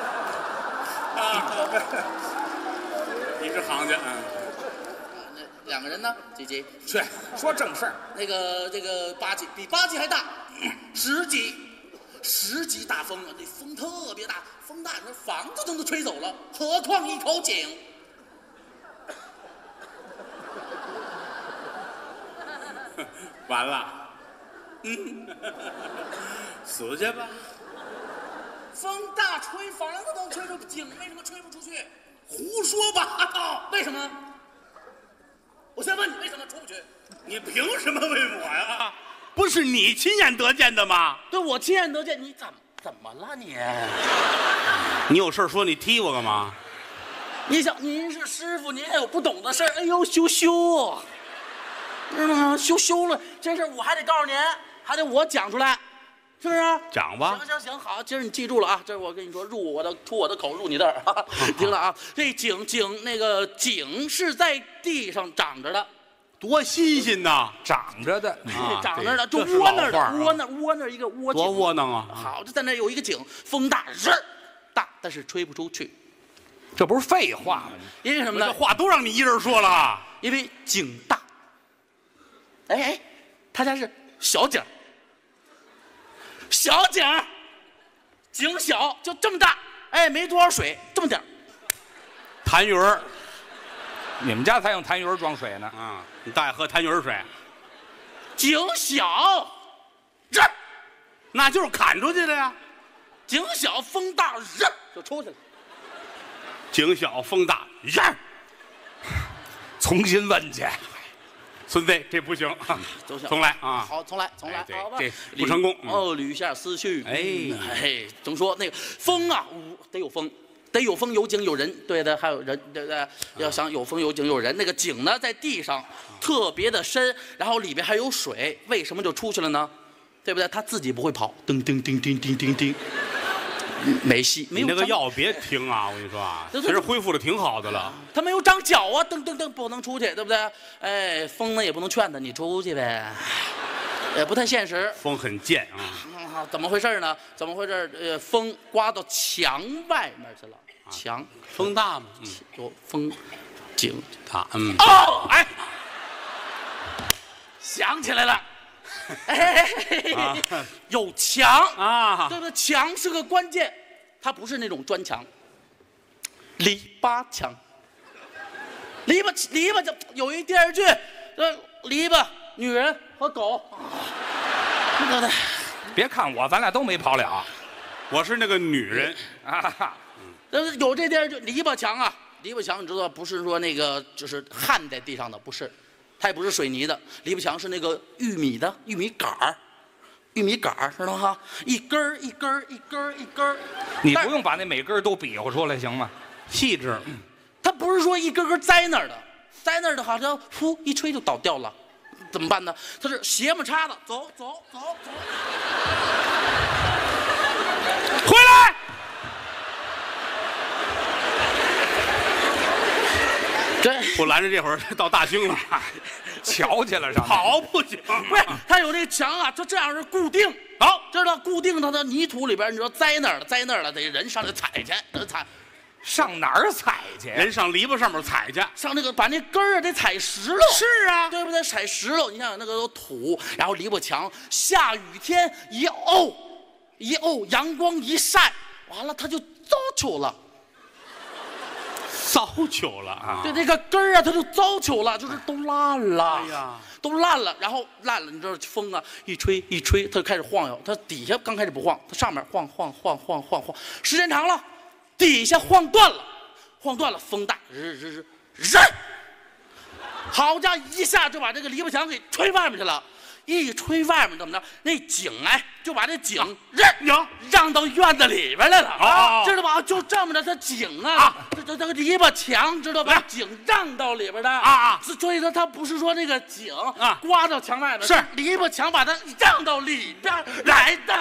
啊，你是行家啊？ 那两个人呢？几级？ 去说正事儿。 那个这个八级比八级还大，十级，十级大风啊！那风特别大，风大，那房子都能吹走了，何况一口井。 完了，嗯，死去吧。 风大吹房子都吹出井，为什么吹不出去？ 胡说八道！ 为什么？我先问你，为什么出不去？ 你凭什么问我呀？不是你亲眼得见的吗？ 对，我亲眼得见。你怎么怎么了你？ 你有事说，你踢我干嘛？ 你想，您是师傅，您还有不懂的事儿。哎呦，羞羞，知道吗？羞羞了，这事儿我还得告诉您，还得我讲出来，是不是？ 讲吧。 行行行，好，今儿你记住了啊，这是我跟你说，入我的出我的口，入你的耳。听了啊，这井井那个井是在地上长着的。 多新鲜呐！ 长着的， 啊长着的，就这是窝那儿的， 老话啊窝那儿窝那儿一个窝井， 多窝囊啊！ 好，就在那儿有一个井，风大日儿大，但是吹不出去， 这不是废话吗？ 因为什么呢？ 这话都让你一人说了。 因为井大。哎哎，他家是小井，小井，井小，就这么大，哎，没多少水，这么点儿。 痰盂儿你们家才用痰盂装水呢。 啊，你大爷喝痰盂水， 井小，这儿那就是砍出去的呀。 井小风大，这儿就出去了。 井小风大，呀， 重新问去。 孙子，这不行， 都行， 重来啊！ 好，重来，重来， 哎对好吧？ 这不成功。 哦，捋一下思绪。 哎哎，怎么说那个风啊，呜得有风。得有风有景有人，对的，还有人，对不对？要想有风有景有人，那个景呢在地上特别的深，然后里边还有水，为什么就出去了呢？对不对？他自己不会跑，噔噔噔噔噔噔噔，没戏。没有你那个长药别停啊！我跟你说啊， 对对其实恢复的挺好的了。 他没有长脚啊，噔噔噔不能出去，对不对？哎，风呢也不能劝他你出去呗，也不太现实。 风很贱啊！ 啊，怎么回事呢？怎么回事？呃，风刮到墙外面去了，墙风大吗？嗯， 有风景。 大，嗯。 哦，哎，想起来了，哎，有墙啊对不对？墙是个关键，它不是那种砖墙，篱笆墙。篱笆篱笆就有一电视剧，呃，篱笆女人和狗，那个的。 别看我，咱俩都没跑了我是那个女人啊！ 呃，有这电视剧篱笆墙啊，篱笆墙你知道不是说那个就是焊在地上的，不是，它也不是水泥的，篱笆墙是那个玉米的玉米杆儿，玉米杆儿知道吗？一根儿一根儿一根儿一根儿。 你不用把那每根都比划出来行吗？ 细致， 它不是说一根根栽那儿的，栽那儿的好像呼一吹就倒掉了。怎么办呢？它是斜木叉子，走走走走， 回来！ 对， 我拦着这会儿到大兴了， 瞧去了上跑不行。 不是它有这个墙啊，就这样是固定，好，知道固定它的泥土里边，你说栽那儿了，栽那儿了，得人上去踩去，得踩。 上哪儿踩去？ 人上篱笆上面踩去， 上那个把那根儿啊得踩实了， 是啊， 对不对？踩实了，你想想那个有土，然后篱笆墙，下雨天一沤，一沤，阳光一晒，完了它就糟球了。 糟球了啊！ 对，那个根儿啊，它就糟球了，就是都烂了。 哎呀， 都烂了，然后烂了，你知道风啊一吹一吹，它就开始晃悠。它底下刚开始不晃，它上面晃晃晃晃晃晃，时间长了。底下晃断了，晃断了，风大，日日日日，好家伙，一下就把这个篱笆墙给吹外面去了，一吹外面怎么着？那井哎，就把这井让让让到院子里边来了， 哦知道吧？就这么着，它井啊，这这这个篱笆墙，知道吧？井让到里边的啊， 所以说它不是说那个井啊刮到墙外面， 是篱笆墙把它让到里边来的。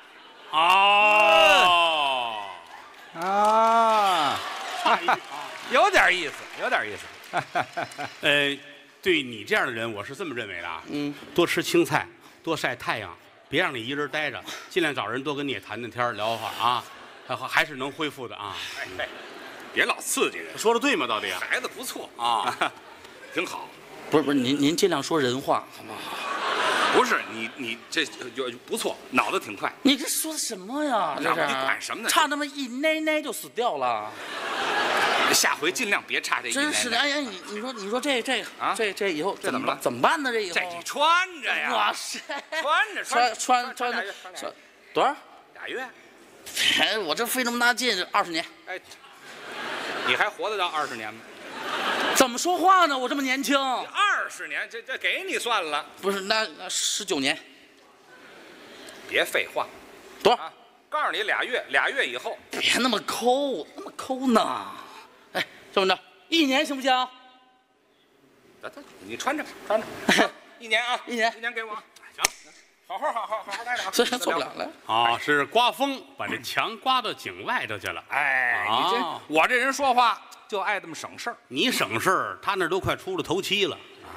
哦。 啊，有点意思，有点意思。 呃，对你这样的人，我是这么认为的啊。 嗯， 多吃青菜，多晒太阳，别让你一人待着，尽量找人多跟你也谈谈天，聊聊话啊，还还是能恢复的啊。 哎，别老刺激人， 说的对吗？到底啊？ 孩子不错啊， 挺好。 不是不是，您您尽量说人话好不好？ 不是你你这有不错，脑子挺快。 你这说的什么呀？这是你管什么呢差那么一奶奶就死掉了， 下回尽量别差这一真是的。 年。 哎呀，你你说你说这这啊这这以后这怎么了怎么办呢？这以后这你穿着呀， 哇塞， 穿着穿穿穿俩月穿俩穿月多少？ 俩月。 哎，我这费那么大劲，二十年， 哎，你还活得到二十年吗？ 怎么说话呢？我这么年轻， 二十年，这这给你算了。 不是那那十九年， 别废话多少？ 啊！告诉你，俩月，俩月以后， 别那么抠，那么抠呢？哎，这么着，一年行不行？ 得得，你穿着穿着，一年啊， 一年一年给我，行，好好好好好好待着啊， 虽然做不了了。 啊，是刮风把这墙刮到井外头去了。 哎，你这哦我这人说话就爱这么省事儿， 你省事儿，他那都快出了头七了。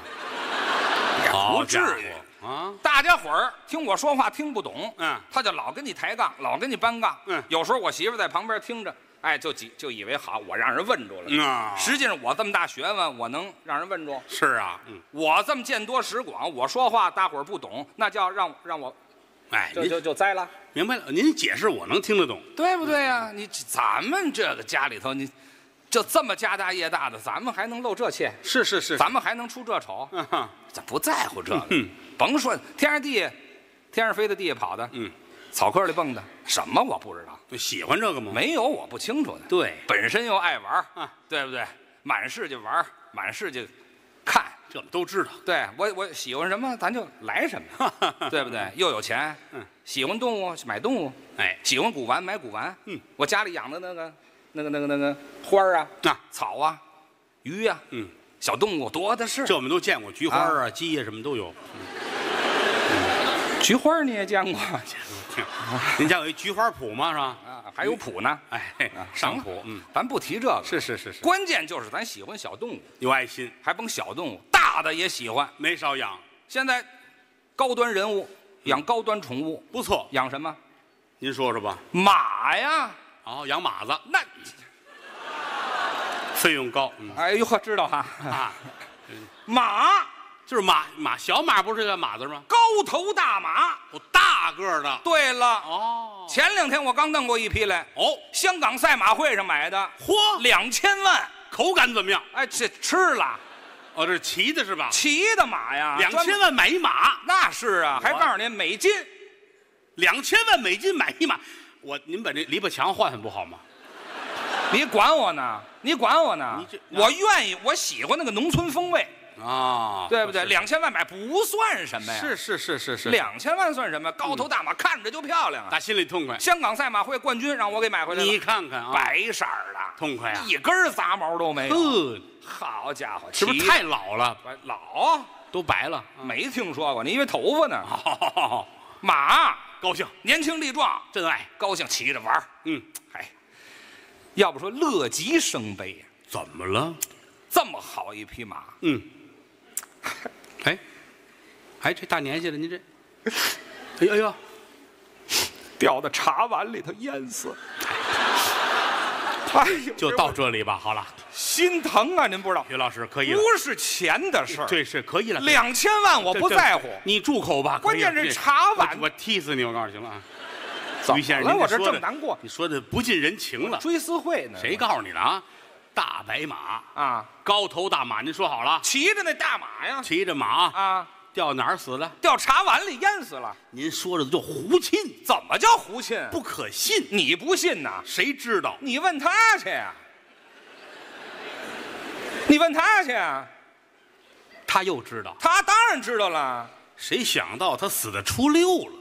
不至于啊！ 大家伙儿听我说话听不懂， 嗯他就老跟你抬杠，老跟你搬杠， 嗯有时候我媳妇在旁边听着，哎，就以就以为好，我让人问住了， 嗯啊实际上我这么大学问，我能让人问住？ 是啊，嗯， 我这么见多识广，我说话大伙儿不懂，那叫让让我哎， 就您就就栽了， 明白了，您解释我能听得懂。 对不对呀、你咱们这个家里头，你就这么家大业大的，咱们还能露这怯？ 是是是， 咱们还能出这丑？ 嗯哼咱不在乎这个， 嗯甭说天上地下，天上飞的，地下跑的， 嗯， 草坑里蹦的，什么我不知道， 喜欢这个吗？ 没有我不清楚的。 对， 本身又爱玩儿啊， 对不对？满世界玩儿，满世界看， 这我们都知道。 对我我喜欢什么咱就来什么，对不对？又有钱， 嗯， 喜欢动物买动物， 哎， 喜欢古玩买古玩， 嗯， 我家里养的那个那个那个那个花儿啊， 那草啊，鱼呀， 嗯， 小动物多的是。 这我们都见过，菊花啊、鸡呀什么都有。 菊花你也见过？ 您家有一菊花谱吗？是吧？ 啊，还有谱呢。 哎，上谱，嗯， 咱不提这个， 是是是是， 关键就是咱喜欢小动物， 有爱心， 还甭小动物，大的也喜欢。 没少养， 现在高端人物养高端宠物， 不错。 养什么？ 您说说吧。 马呀， 哦，养马子， 那费用高。嗯哎呦呵，知道哈。 啊， 马就是马马小马不是叫马字吗？ 高头大马。 哦，大个儿的。 对了， 哦， 前两天我刚弄过一批来， 哦， 香港赛马会上买的， 嚯， 两千万。 口感怎么样？ 哎，这吃了哦，这是骑的是吧？ 骑的马呀， 两千专万买一马， 那是啊，还我告诉您美金。 两千万美金买一马，我您把这篱笆墙换换不好吗？ 你管我呢？你管我呢你这？ 我愿意，我喜欢那个农村风味， 啊， 对不对？ 是两千万买不算什么呀， 是是是是是， 两千万算什么？高头大马看着就漂亮啊！ 打心里痛快。 香港赛马会冠军让我给买回来了， 你看看啊， 白色儿的， 痛快啊！ 一根杂毛都没有。 呵， 好家伙，骑是不是太老了？ 老？ 都白了。 没听说过，你以为头发呢？ 好， 马高兴， 年轻力壮， 真爱。 高兴骑着玩儿。 嗯， 哎，要不说乐极生悲呀， 怎么了？ 这么好一匹马， 嗯，哎，哎，这大年纪了，您这，哎呦哎呦， 掉到茶碗里头淹死。哎呦， 就到这里吧。好了， 心疼啊！您不知道， 于老师可以了， 不是钱的事儿， 这是可以了。 两千万我不在乎， 你住口吧。 关键是可以了茶碗我我踢死你！我告诉你，行了啊。 怎么于先生， 了？我这您说的这么难过， 你说的不近人情了。 追思会呢？ 谁告诉你的啊？大白马， 啊？ 高头大马，您说好了， 骑着那大马呀， 骑着马啊， 掉哪儿死了？ 掉茶碗里淹死了。 您说的就胡沁， 怎么叫胡沁？ 不可信。 你不信呐？ 谁知道？ 你问他去呀。你问他去呀， 他又知道。 他当然知道了。 谁想到他死的初六了？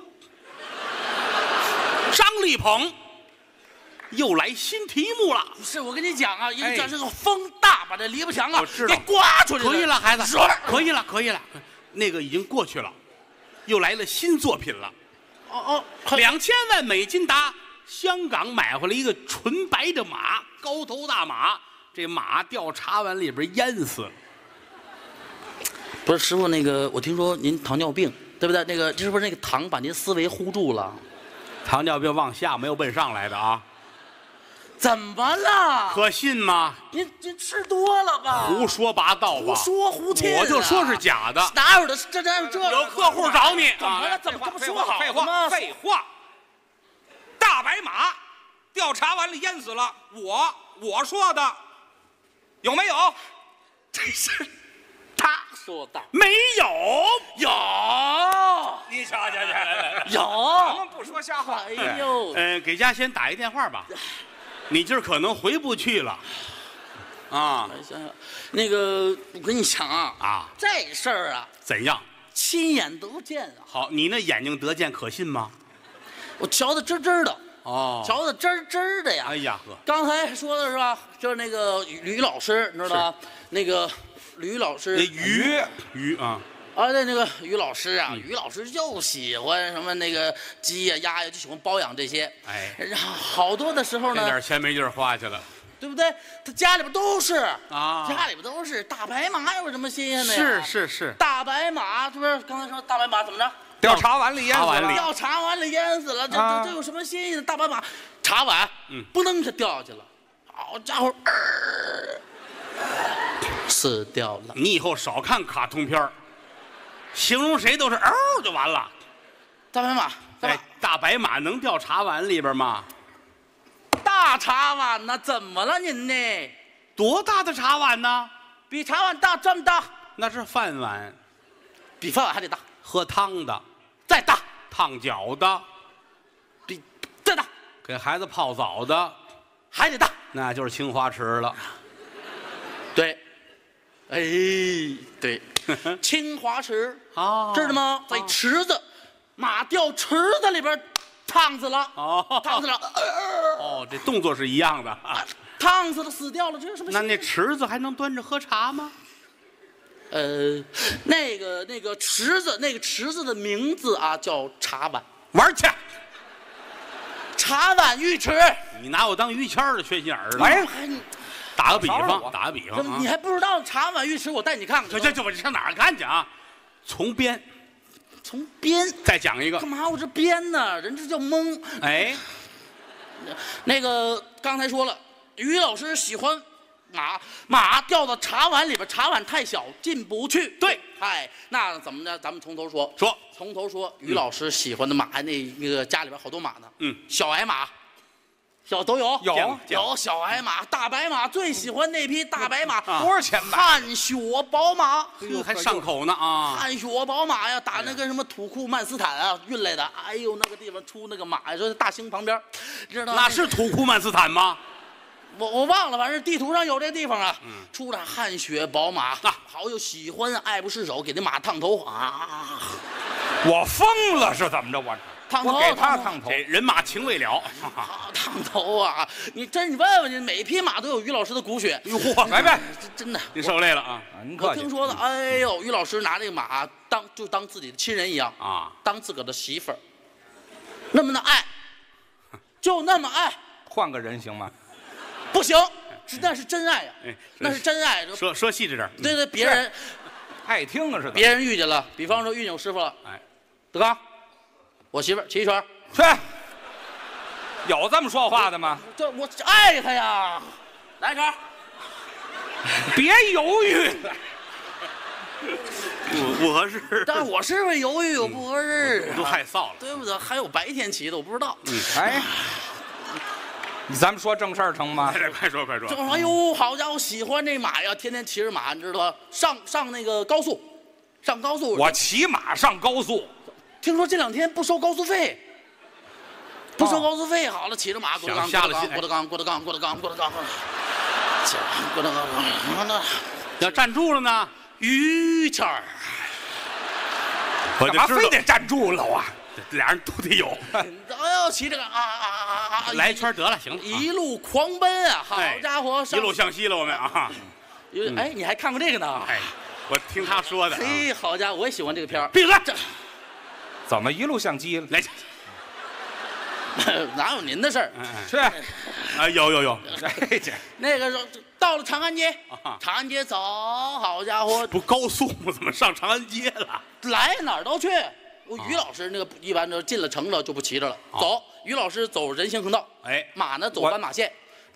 张立鹏又来新题目了。 不是，我跟你讲啊，因为哎这是个风大，把这篱笆墙啊我知道给刮出去可以了，孩子是， 可以了，可以了。那个已经过去了，又来了新作品了。 哦哦，还两千万美金达香港买回来一个纯白的马，高头大马。这马掉茶碗里边淹死了。 不是师傅，那个我听说您糖尿病，对不对？那个是不是那个糖把您思维糊住了？ 糖尿病往下没有奔上来的啊？ 怎么了？ 可信吗？ 您您吃多了吧？ 胡说八道吧！ 胡说胡沁啊， 我就说是假的。 哪有的？这这这有客户找你怎么了？ 啊？ 怎么这么废说好话废话吗？ 废话。大白马掉茶碗里淹死了，我我说的，有没有？ 这是他说的。 没有， 有你瞧瞧去，咱有。 们不说瞎话。 哎呦， 呃，给家先打一电话吧。你今儿可能回不去了，啊哎想想，那个我跟你讲啊啊， 这事儿啊， 怎样？ 亲眼得见啊， 好，你那眼睛得见可信吗？ 我瞧得真真的， 哦， 瞧得真真的呀。 哎呀呵， 刚才说的是吧？就是那个吕老师，你知道吗？那个吕老师， 鱼鱼啊， 啊，对，那个于老师啊，于老师就喜欢什么那个鸡呀、鸭呀，就喜欢包养这些。 哎， 然后好多的时候呢， 这点钱没地儿花去了对不对？他家里边都是啊家里边都是大白马，有什么新鲜的呀？ 是是是， 大白马，是不是？刚才说大白马怎么着？ 掉茶碗里淹死茶碗里了。 掉茶碗里淹死了，这啊这这有什么新鲜的？大白马，茶碗， 嗯， 不楞就掉下去了，好家伙，死掉了。 你以后少看卡通片儿形容谁都是嗷就完了。 大白马，大哎白， 大白马能掉茶碗里边吗？ 大茶碗呢？怎么了您呢？ 多大的茶碗呢？ 比茶碗大这么大， 那是饭碗， 比饭碗还得大， 喝汤的， 再大， 烫脚的， 比再大给孩子泡澡的， 还得大。 那就是青花瓷了。 对， 哎，对，青花池哦知道吗？在池子，马掉池子里边，烫死了， 哦烫死了， 哦，这动作是一样的啊。 烫死了，死掉了，这是什么？ 那那池子还能端着喝茶吗？ 呃，那个那个池子，那个池子的名字啊叫茶碗， 玩去！ 茶碗浴池。 你拿我当于谦儿的缺心眼儿了？ 哎， 哎，你打个比方， 少少我打个比方啊怎么你。还不知道茶碗浴池？我带你看看。 这这这，我上哪儿看去啊？从编， 从编再讲一个干。嘛？我这编呢？人这叫蒙。 哎， 那个刚才说了，于老师喜欢马，马掉到茶碗里边，茶碗太小进不去。 对， 哎，那怎么着？咱们从头说。 说从头说，于老师喜欢的马，那那个家里边好多马呢。 嗯， 小矮马，小都有。 有见过有小矮马、大白马，最喜欢那匹大白马， 啊多少钱买？ 汗血宝马。 哎呦还上口呢啊！ 汗血宝马呀，打那个什么土库曼斯坦啊运来的。哎呦，那个地方出那个马呀，说大兴旁边，知道吗？ 那是土库曼斯坦吗？ 我我忘了，反正地图上有这地方啊。 嗯出了汗血宝马啊， 好有喜欢，爱不释手，给那马烫头啊， 我疯了是怎么着？我烫头， 我给他头烫头这，人马情未了。 啊，烫头啊！你真你问问去，每匹马都有于老师的骨血。 哟嚯， 来呗， 这真的。 您受累了啊您客气我听。说的，哎呦，于老师拿这个马当就当自己的亲人一样， 啊！ 当自个儿的媳妇儿，那么的爱，就那么爱， 换个人行吗？ 不行，是那是真爱呀、 哎， 那是真爱。 说说细致点儿。 对对，别人爱听啊是的。 别人遇见了，比方说遇见我师傅了， 哎， 德刚，我媳妇儿骑一圈， 去，有这么说话的吗？ 这我爱她呀，来一圈， 别犹豫了， 不不合适。 但是我是不是犹豫，我不合适， 我都害臊了。 对不对？还有白天骑的，我不知道。 哎，咱们说正事儿成吗？ 快快说快说这。哎呦，好家伙，喜欢这马呀，天天骑着马，你知道吧？上上那个高速，上高速。 我骑马上高速， 听说这两天不收高速费，不收高速费。好了，骑着马，郭德纲， 想瞎了心郭德纲，郭德纲，郭德纲，郭德纲，郭德纲，郭德纲，郭德纲， 要站住了呢， 于谦儿， 我就知道干嘛非得站住了啊？ 俩人都得有。 哎呦，骑这个啊啊啊啊啊！ 来一圈得了，行了。啊一路狂奔啊！好哎家伙，上一路向西了，我们啊。 有哎，你还看过这个呢？ 哎，我听他说的啊。 嘿，好家伙，我也喜欢这个片儿。 闭嘴！ 这怎么一路相机了？ 来， 哪有您的事儿？ 嗯嗯去， 啊，有有有， 哎这那个时候到了长安街啊， 长安街走，好家伙， 不高速吗？怎么上长安街了？ 来哪儿都去。我于老师那个一般都进了城了就不骑着了， 哦走。于老师走人行横道， 哎马呢走我斑马线。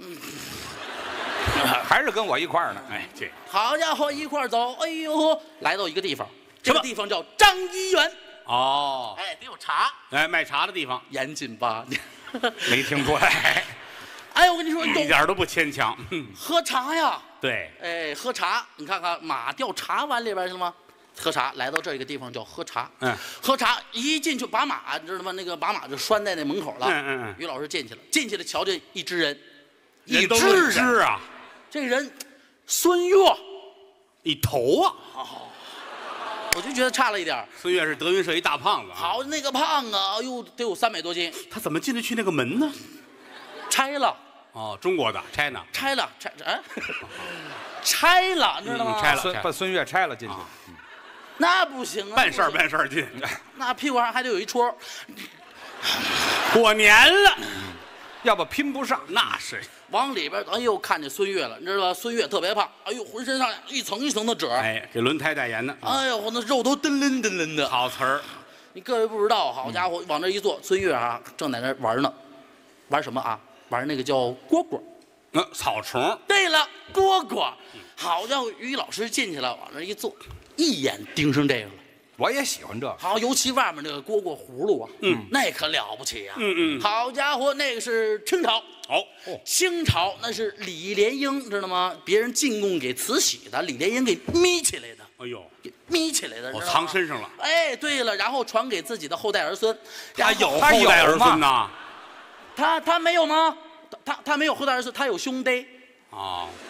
还是跟我一块儿呢。 哎，这好家伙，一块儿走，哎呦，来到一个地方，这个什么地方叫张一元， 哦， 哎，得有茶， 哎，卖茶的地方， 严谨吧？ 没听出来。 哎，我跟你说， 一都点都不牵强。嗯喝茶呀， 对， 哎，喝茶，你看看马掉茶碗里边去了吗？喝茶，来到这一个地方叫喝茶。 嗯， 喝茶一进去，把马你知道吗？那个把马就拴在那门口了。 嗯嗯嗯于老师进去了，进去了，瞧见一只人， 人都一只人， 论只啊， 这人孙越， 一头啊。 我就觉得差了一点儿。 孙越是德云社一大胖子啊。 好，那个胖啊，哎呦，得有三百多斤， 他怎么进得去那个门呢？ 拆了， 哦，中国的 China。 拆了，拆啊，拆了，你知道吗？ 嗯拆了孙把孙越拆了进去， 那不行啊， 办事儿不行办事儿进。 那屁股上还得有一戳。 过年了， 要不拼不上。 那是。 往里边，哎呦，看见孙越了，你知道吧？孙越特别胖，哎呦，浑身上下一层一层的褶儿， 哎，给轮胎代言的。 哎呦，我那肉都噔楞噔楞的。 好词儿。 你各位不知道，好家伙，往那一坐，孙越啊正在那玩呢，玩什么啊？玩那个叫蝈蝈。 那草虫。 对了，蝈蝈。好家伙，于老师进去了，往那一坐，一眼盯上这个了。 我也喜欢这个。 好，尤其外面那个蝈蝈葫芦啊， 嗯， 那可了不起呀、 嗯嗯。 好家伙，那个是清朝。 好。 清朝那是李莲英，知道吗？别人进贡给慈禧的，李莲英给眯起来的， 哎呦， 给眯起来的， 我知道吗藏身上了。 哎，对了，然后传给自己的后代儿孙。 他有后他有代儿孙呐。 他他没有吗？他他他没有后代儿孙，他有兄弟。 哦，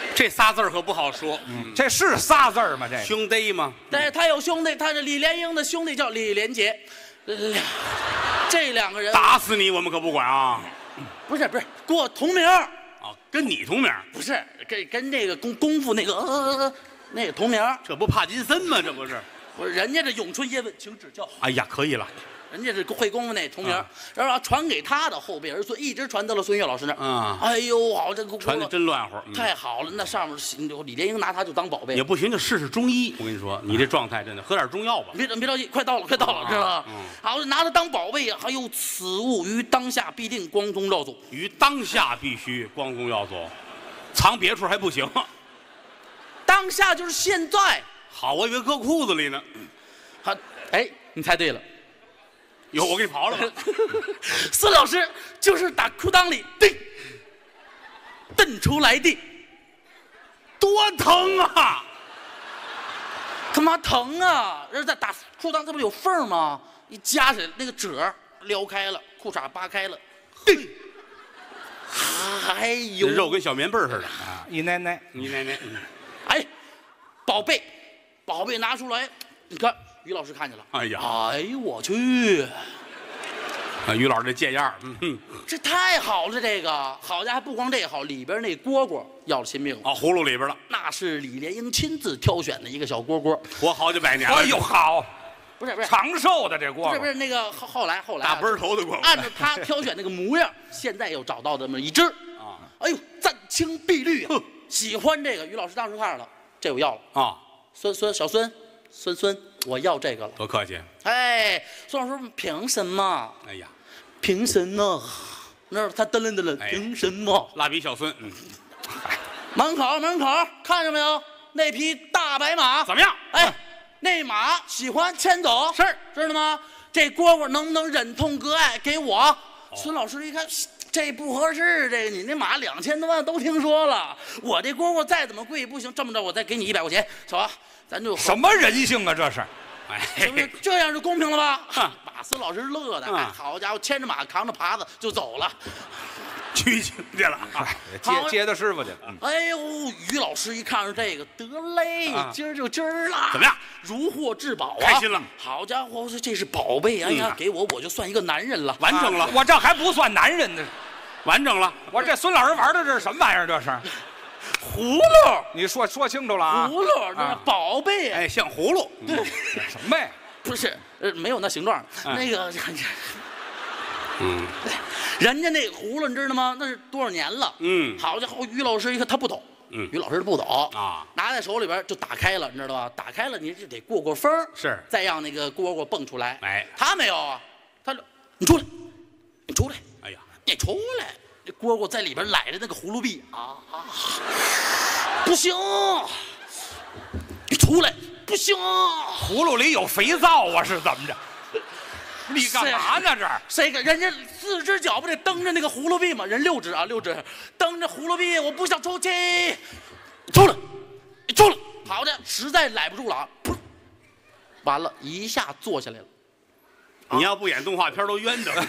这仨字儿可不好说。 嗯，这是仨字儿吗？这兄弟吗？ 对，他有兄弟，他是李莲英的兄弟叫李连杰，呃这两个人打死你我们可不管啊！ 不是不是跟我同名， 啊，跟你同名， 不是跟跟这个功功夫那个呃那个同名， 这不帕金森吗？这不是？ 不是人家这咏春叶问，请指教。 哎呀，可以了。 人家是会功夫那同名， 啊然后传给他的后辈儿孙，一直传到了孙越老师那儿。 啊哎呦，好，这个传的真乱乎。嗯太好了，那上面是李莲英拿他就当宝贝也。不行，就试试中医。我跟你说，你这状态真的，喝点中药吧。 别别着急，快到了，快到了，知道吧？ 嗯好，拿他当宝贝呀！还有此物于当下必定光宗耀祖。 于当下必须光宗耀祖，藏别处还不行。 当下就是现在。 好，我以为搁裤子里呢。 好，哎，你猜对了， 有我给你刨了吧。 孙老师就是打裤裆里对蹬出来的。 多疼啊！ 干嘛疼啊？人在打裤裆，这不是有缝吗？一夹起来，那个褶撩开了，裤衩扒开了，对，哎呦， 这肉跟小棉被似的。 啊，一奶奶， 你奶奶，嗯哎，宝贝，宝贝拿出来，你看，于老师看见了。 哎呀， 哎呦我去， 啊，于老师这贱样儿，嗯哼， 这太好了，这个好家伙，不光这好，里边那蝈蝈要了亲命了， 啊，葫芦里边了， 那是李莲英亲自挑选的一个小蝈蝈， 活好几百年了。 哎呦好， 不是不是长寿的这蝈蝈， 不是不是那个后后来后来啊大奔头的蝈蝈， 按照他挑选那个模样，现在又找到这么一只。 啊哎呦，湛青碧绿啊！喜欢这个，于老师当时看着了，这我要了。 啊， 孙孙小孙，孙孙，我要这个了。 多客气。 哎，孙老师凭什么？ 哎呀， 凭什么？那他噔楞噔楞， 哎凭什么？ 蜡笔小孙，嗯， 门口门口看见没有？那匹大白马怎么样？ 哎，那马喜欢牵走，是知道吗？这蝈蝈能不能忍痛割爱给我？孙老师一看，这不合适，这个你那马两千多万都听说了，我这蝈蝈再怎么贵也不行，这么着我再给你一百块钱，走吧，咱就什么人性啊这是？ 哎， 是不是这样就公平了吧？ 哼把孙老师乐的， 嗯哎，好家伙，牵着马扛着耙子就走了。 拘谨去了啊！ 接接的师傅去了。嗯哎呦，于老师一看是这个，得嘞， 啊今儿就今儿啦， 怎么样？ 如获至宝啊！ 开心了。 好家伙，这这是宝贝，哎呀， 嗯给我我就算一个男人了。 完整了， 啊我这还不算男人呢， 完整了。 我这孙老师玩的这是什么玩意儿？这是？ 葫芦， 你说说清楚了啊！ 葫芦，这是啊宝贝， 哎，像葫芦。 对， 什么呀？ 不是，呃，没有那形状， 嗯那个， 嗯人家那葫芦你知道吗？那是多少年了？ 嗯好家伙，于老师一看他不懂， 嗯于老师不懂啊， 拿在手里边就打开了，你知道吧？打开了你就得过过风儿是再让那个蝈蝈蹦出来。 哎他没有啊，他就你出来，你出来， 哎呀， 你出来，这蝈蝈在里边揽着那个葫芦臂啊啊，不行，你出来，不行， 葫芦里有肥皂啊？是怎么着？你干嘛呢？这儿谁给人家四只脚不得蹬着那个葫芦臂吗？人六只啊，六只蹬着葫芦臂，我不想出去，出来，你出来，好的，实在揽不住了啊，噗完了，一下坐下来了， 你要不演动画片都冤得。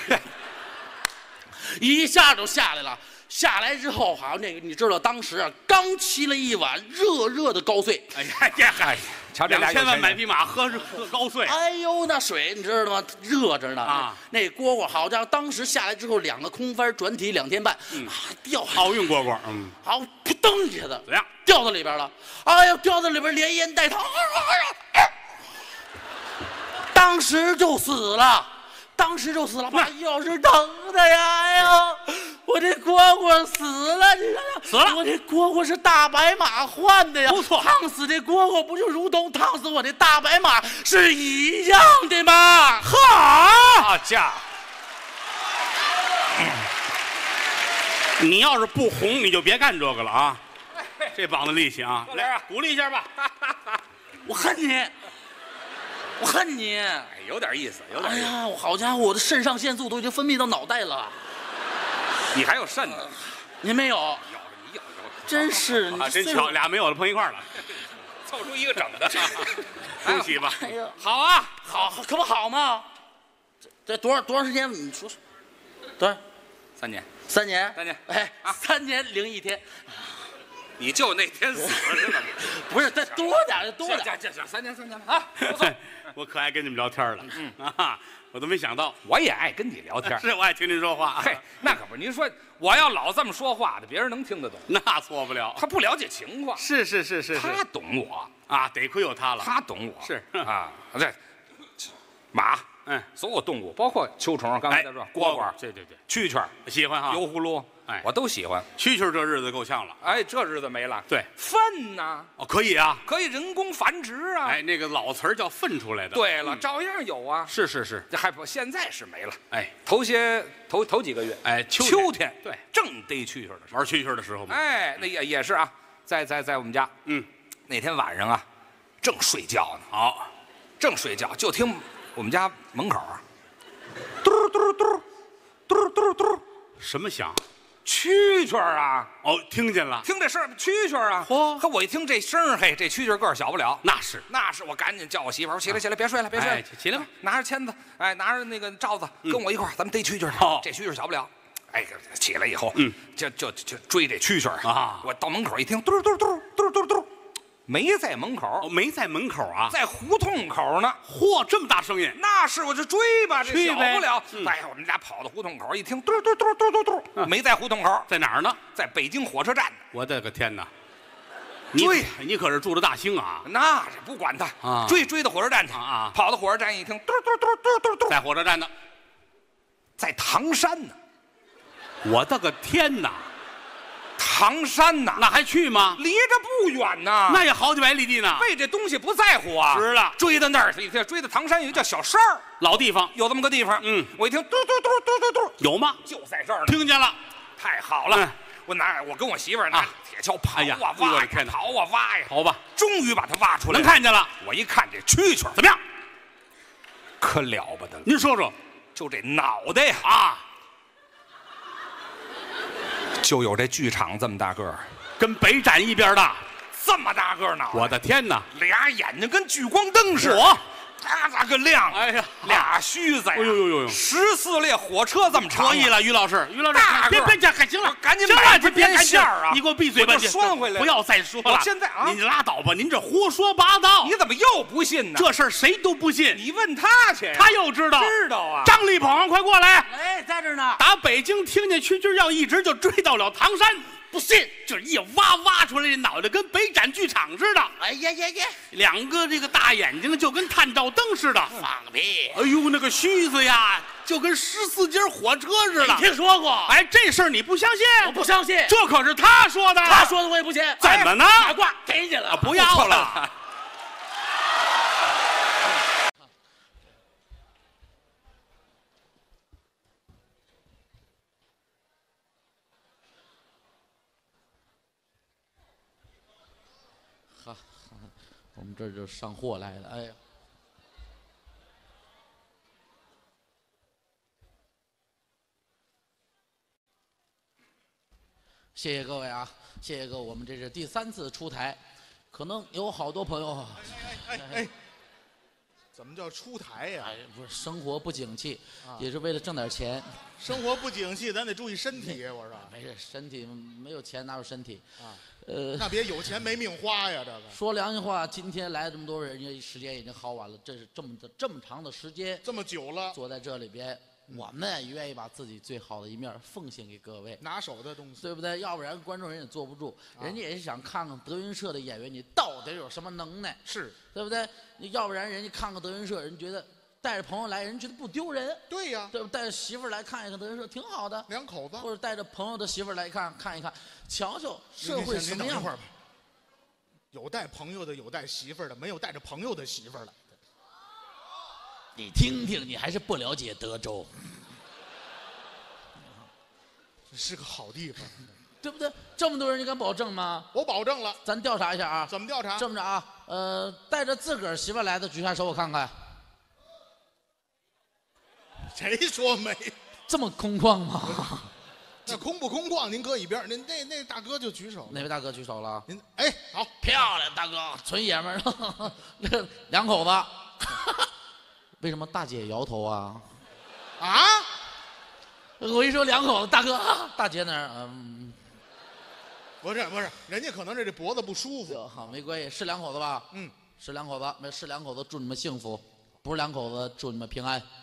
一下就下来了。下来之后，好像那个你知道，当时啊，刚沏了一碗热热的高碎， 哎呀呀嗨， 瞧这俩两千万有钱人买匹马，喝是喝高碎。 哎呦，那水你知道吗？热着呢啊！ 那蝈蝈好家伙，当时下来之后，两个空翻转体两天半， 嗯啊，掉奥运蝈蝈，嗯， 好扑腾一下子怎么样？ 掉到里边了。哎呀，掉到里边连烟带汤，当时就死了，当时就死了，把药是疼的呀！哎呀，我这蝈蝈死了，你看看， 死了我这蝈蝈是大白马换的呀， 不错烫死这蝈蝈不就如同烫死我这大白马是一样的吗？ 好家伙！ 你要是不红，你就别干这个了啊！这膀子力气啊， 过来啊鼓励一下吧。 我恨你，我恨你！ 哎，有点意思，有哎点意思。 呀，我好家伙，我的肾上腺素都已经分泌到脑袋了， 你还有肾呢？ 您没有？ 咬着你咬着， 真是， 啊，真岁数巧，俩没有的碰一块儿了， 凑出一个整的。 恭喜吧！ 哎呀， 好啊， 好，可不好吗？这这多少多长时间？你说说，多少？ 三年。 三年？ 三年哎，三年零一天。 你就那天死了是吧？ 不是，再多点，多点。 行行行，三年三年了啊！不错， 我可爱跟你们聊天了，嗯啊，我都没想到， 我也爱跟你聊天。 是我爱听您说话。 嘿，那可不是，您说我要老这么说话的，别人能听得懂？ 那错不了。 他不了解情况， 是是是是， 他懂我啊，得亏有他了。 他懂我是啊，这马， 嗯， 所有动物，包括秋虫，刚才在说蝈蝈， 对对对， 蛐蛐， 喜欢哈， 油葫芦， 哎， 我都喜欢。 蛐蛐这日子够呛了， 哎，这日子没了。 对， 粪呐， 哦，可以啊， 可以人工繁殖啊。 哎，那个老词儿叫粪出来的。 对了，照样有啊。 是是是， 这还不现在是没了。 哎， 头些头头几个月， 哎，秋秋天， 对， 正逮蛐蛐的时候， 玩蛐蛐的时候嘛。 哎，那也也是啊，在在在我们家， 嗯， 那天晚上啊，正睡觉呢， 好， 正睡觉，就听我们家门口啊，嘟嘟嘟，嘟嘟嘟， 什么响？ 蛐蛐啊！ 哦，听见了， 听这声儿，蛐蛐啊！ 嚯可我一听这声儿，嘿，这蛐蛐个儿小不了， 那是那是我赶紧叫我媳妇儿，起来起来，别睡了，别睡了哎，起来吧， 拿着签子，哎，拿着那个罩子，跟我一块儿，咱们逮蛐蛐去。 好这蛐蛐小不了。哎，起来以后， 嗯， 就就就追这蛐蛐啊我到门口一听，嘟嘟嘟嘟嘟嘟，没在门口哦，，没在门口啊， 在胡同口呢。 嚯，这么大声音， 那是我就追吧，这小去呗不了。 嗯哎呀，我们家跑到胡同口一听，嘟嘟嘟嘟嘟嘟，没在胡同口， 在哪儿呢？ 在北京火车站。 我的个天哪！你追你可是住着大兴啊， 那是不管他啊追追到火车站去啊啊跑到火车站一听，嘟嘟嘟嘟嘟嘟， 在火车站呢。 在唐山呢， 我的个天哪！ 唐山呐， 那还去吗？ 离着不远呐， 那也好几百里地呢。 为这东西不在乎啊。 是了， 追到那儿，一听追到唐山有一个叫小山儿， 老地方有这么个地方。 嗯， 我一听，嘟嘟嘟嘟嘟嘟， 有吗？ 就在这儿呢。 听见了。 太好了， 嗯我拿我跟我媳妇儿拿啊铁锹刨哎呀啊挖呀哎呦我的天哪刨啊挖呀， 好吧， 终于把它挖出来了。 能看见了。 我一看这蛐蛐怎么样？ 可了不得了， 您说说就这脑袋呀， 啊， 就有这剧场这么大个儿， 跟北展一边大。 这么大个儿脑袋， 我的天哪！ 俩眼睛跟聚光灯似的， 我大大个亮， 哎呀俩须子呀， 哎呦呦呦呦十四列火车这么长啊， 可以了，于老师，于老师， 大个儿别别讲，行了我，赶紧行了， 买根别别电线儿啊你给我闭嘴吧， 我就你拴回来了不要再说了。 我现在啊您拉倒吧，您这胡说八道， 你怎么又不信呢？ 这事儿谁都不信。 你问他去呀， 他又知道， 知道啊。 张立鹏，快过来！ 哎，在这儿呢。 打北京听见蛐蛐要一直就追到了唐山，不信，就是一挖挖出来，这脑袋跟北展剧场似的， 哎呀呀呀！ 两个这个大眼睛就跟探照灯似的。 放个屁！ 哎呦，那个须子呀，就跟十四节火车似的。 没听说过？ 哎，这事儿你不相信？ 我不相信。 这可是他说的。 他说的我也不信。 怎么呢哎马褂给你了， 啊，不要了。 哈，我们这儿就上货来了。哎呀，谢谢各位啊，谢谢各位，我们这是第三次出台，可能有好多朋友， 哎哎，怎么叫出台呀、 哎，不是生活不景气，也是为了挣点钱。 生活不景气，咱得注意身体。我说， 没事，身体没有钱哪有身体？ 啊， 呃， 那别有钱没命花呀，这个。 说良心话，今天来这么多人，人家时间已经好晚了，这是这么的这么长的时间这么久了， 坐在这里边，我们也愿意把自己最好的一面奉献给各位， 拿手的东西。 对不对？要不然观众人也坐不住，人家也是想看看德云社的演员你到底有什么能耐， 是， 对不对？你要不然人家看看德云社，人觉得带着朋友来，人觉得不丢人， 对呀， 对吧？带着媳妇儿来看一看德云社挺好的， 两口子。 或者带着朋友的媳妇儿来看看一看，瞧瞧社会您什么样先等一会儿吧。有带朋友的，有带媳妇儿的，没有带着朋友的媳妇儿来的。 你听听，你还是不了解德州， 这是个好地方， 对不对？这么多人，你敢保证吗？ 我保证了。 咱调查一下啊。 怎么调查？ 这么着啊，呃，带着自个儿媳妇儿来的举下手，我看看。 谁说没？ 这么空旷吗？ 那空不空旷，您搁一边儿。那那那大哥就举手了。 哪位大哥举手了？ 您哎，好， 漂亮，大哥，纯爷们儿，这两口子。为什么大姐摇头啊？ 啊， 我一说两口子，大哥，啊大姐哪儿？嗯， 不是不是，人家可能这这脖子不舒服。 好，没关系，是两口子吧？ 嗯， 是两口子，没是两口子，祝你们幸福；不是两口子，祝你们平安。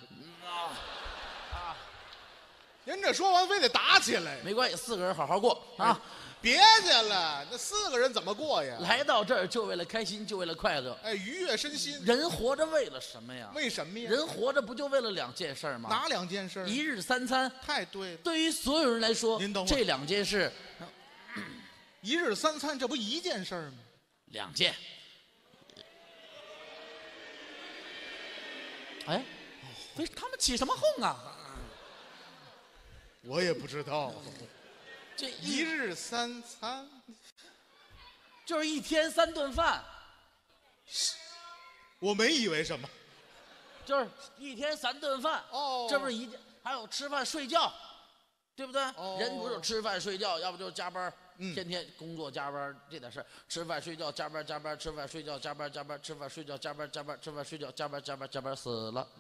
您这说完非得打起来， 没关系，四个人好好过啊！ 别去了，那四个人怎么过呀？ 来到这儿就为了开心，就为了快乐。 哎，愉悦身心。 人活着为了什么呀？ 为什么呀？ 人活着不就为了两件事吗？ 哪两件事？ 一日三餐。 太对了。 对于所有人来说， 您等会儿这两件事， 一日三餐，这不一件事吗？ 两件。哎，为他们起什么哄啊？ 我也不知道。 这一日三餐， 就是一天三顿饭。 我没以为什么， 就是一天三顿饭。 哦， 这不是一件，还有吃饭睡觉，对不对？ 哦， 人不是吃饭睡觉，要不就是加班， 嗯， 天天工作加班这点事儿，吃饭睡觉加班加班，吃饭睡觉加班加班，吃饭睡觉加班加班，吃饭睡觉加班加班加班，死了。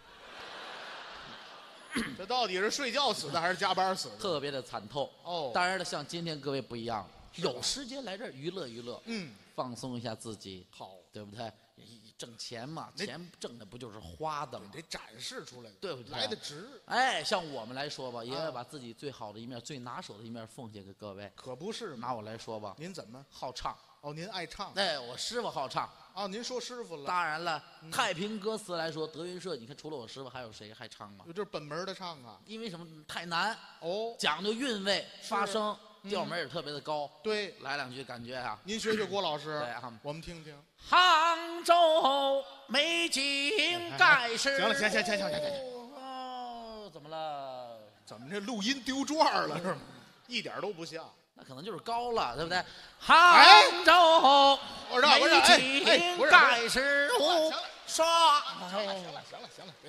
这到底是睡觉死的还是加班死的？ 特别的惨透哦。 当然了，像今天各位不一样，有时间来这儿娱乐娱乐， 嗯， 放松一下自己， 好， 对不对？挣钱嘛，钱挣的不就是花的吗？ 得展示出来， 对不对？ 来的值。 哎，像我们来说吧，也要把自己最好的一面、最拿手的一面奉献给各位。 可不是嘛。 拿我来说吧， 您怎么好唱？ 哦，您爱唱。 哎，我师傅好唱。 哦，您说师傅了。 当然了，太平歌词来说，德云社，你看除了我师傅，还有谁还唱吗？ 有这本门的唱啊。 因为什么？太难哦， 讲究韵味、发声，调门也特别的高。 对， 来两句感觉啊。 您学学郭老师， 对啊， 我们听听。 杭州美景盖世。 行了，行行行行行行。 哦，怎么了？ 怎么这录音丢转了是吗？一点都不像。 那可能就是高了，对不对？杭州美景盖世无双。 行了行了行了行了，别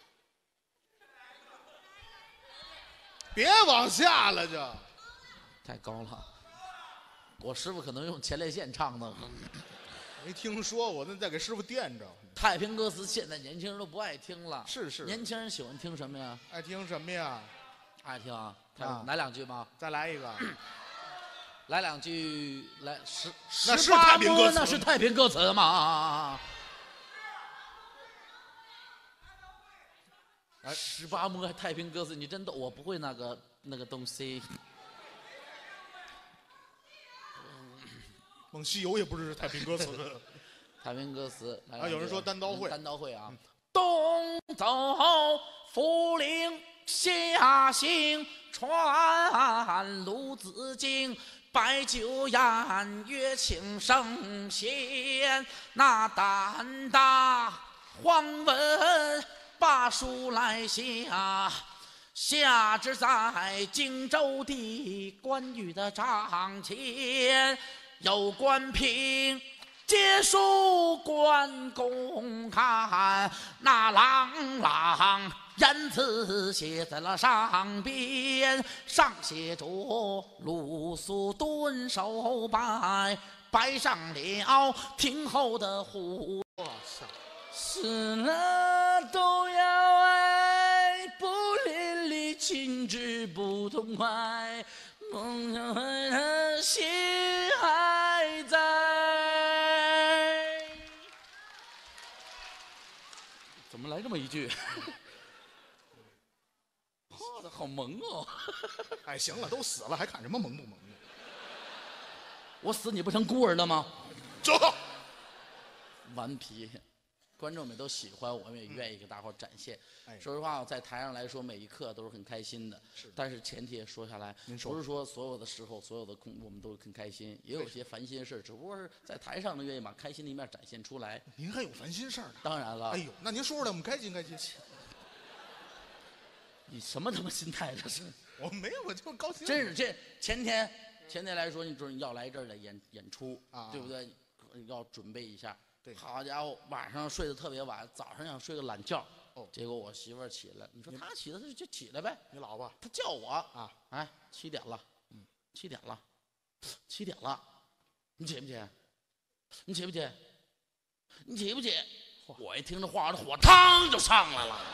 别往下了，就太高了。我师傅可能用前列腺唱的。 没听说过，那再给师傅垫着。 太平歌词现在年轻人都不爱听了。 是是。 年轻人喜欢听什么呀？ 爱听什么呀？ 爱听啊。 啊， 来两句吗？ 再来一个。 来两句，来十那是太平歌词， 那是太平歌词吗？哎，十八摸太平歌词，你真逗，我不会那个那个东西。 蒙西游也不是太平歌词。 太平歌词啊，有人说单刀会， 单刀会啊。东走涪陵下行，传鲁子敬。摆酒宴，乐庆圣贤，那胆大黄文把书来下，下至在荆州的关羽的帐前，有关平结束关公看，那朗朗言辞写在了上边，上写着鲁肃蹲守拜，摆上了听后的呼。死了都要爱，不淋漓尽致不痛快，梦想心还在。怎么来这么一句？画的好萌哦！ 哎，行了，都死了，还看什么萌不萌的？ 我死你不成孤儿了吗？ 走。 顽皮，观众们都喜欢，我们也愿意给大伙展现。 哎， 说实话，在台上来说，每一刻都是很开心的。 是， 但是前提也说下来，不是说所有的时候、所有的空我们都很开心，也有一些烦心事，只不过是在台上呢，愿意把开心的一面展现出来。 您还有烦心事儿呢？ 当然了。 哎呦，那您说说来，我们开心开心。 你什么他妈心态这是？ 我没有，我就高兴。 真是这前天前天来说，你说你要来这儿的演演出啊， 对不对？要准备一下。 对， 好家伙，晚上睡得特别晚，早上想睡个懒觉。 哦， 结果我媳妇儿起来，你说她起来，她就起来呗。 你老婆？ 她叫我啊， 哎，七点了，嗯，七点了，七点了，你起不起？你起不起？你起不起？我一听这话，这火汤就上来了。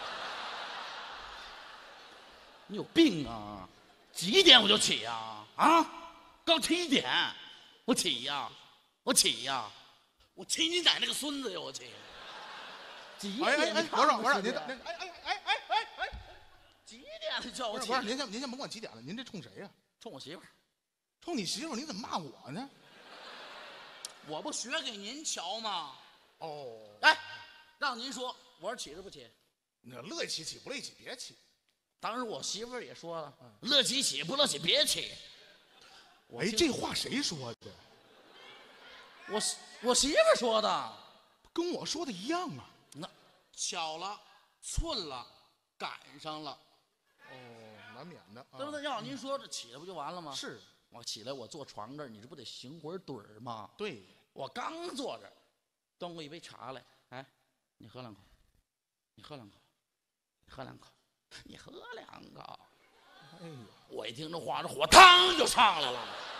你有病啊！几点我就起呀？啊， 刚七点，我起呀，我起呀，我起你奶奶个孙子呀！我起！几点？ 哎哎哎，我说我说您，哎哎哎哎哎哎哎， 几点了叫我起？ 不是您先您先甭管几点了，您这冲谁呀？ 冲我媳妇儿。 冲你媳妇儿，你怎么骂我呢？ 我不学给您瞧吗？ 哦， 哎，让您说，我说起是不起？ 那乐意起起，不乐意起别起。 当时我媳妇儿也说了，乐起起，不乐起别起。 哎，这话谁说的？ 我我媳妇儿说的， 跟我说的一样啊。 那巧了，寸了，赶上了， 哦，难免的， 对不对？要您说这起来不就完了吗？ 是， 我起来，我坐床这儿，你这不得行会儿盹儿吗？ 对， 我刚坐这儿，端过一杯茶来，哎，你喝两口，你喝两口，你喝两口，你喝两口。 哎呀， 我一听这话，这火腾就上来了。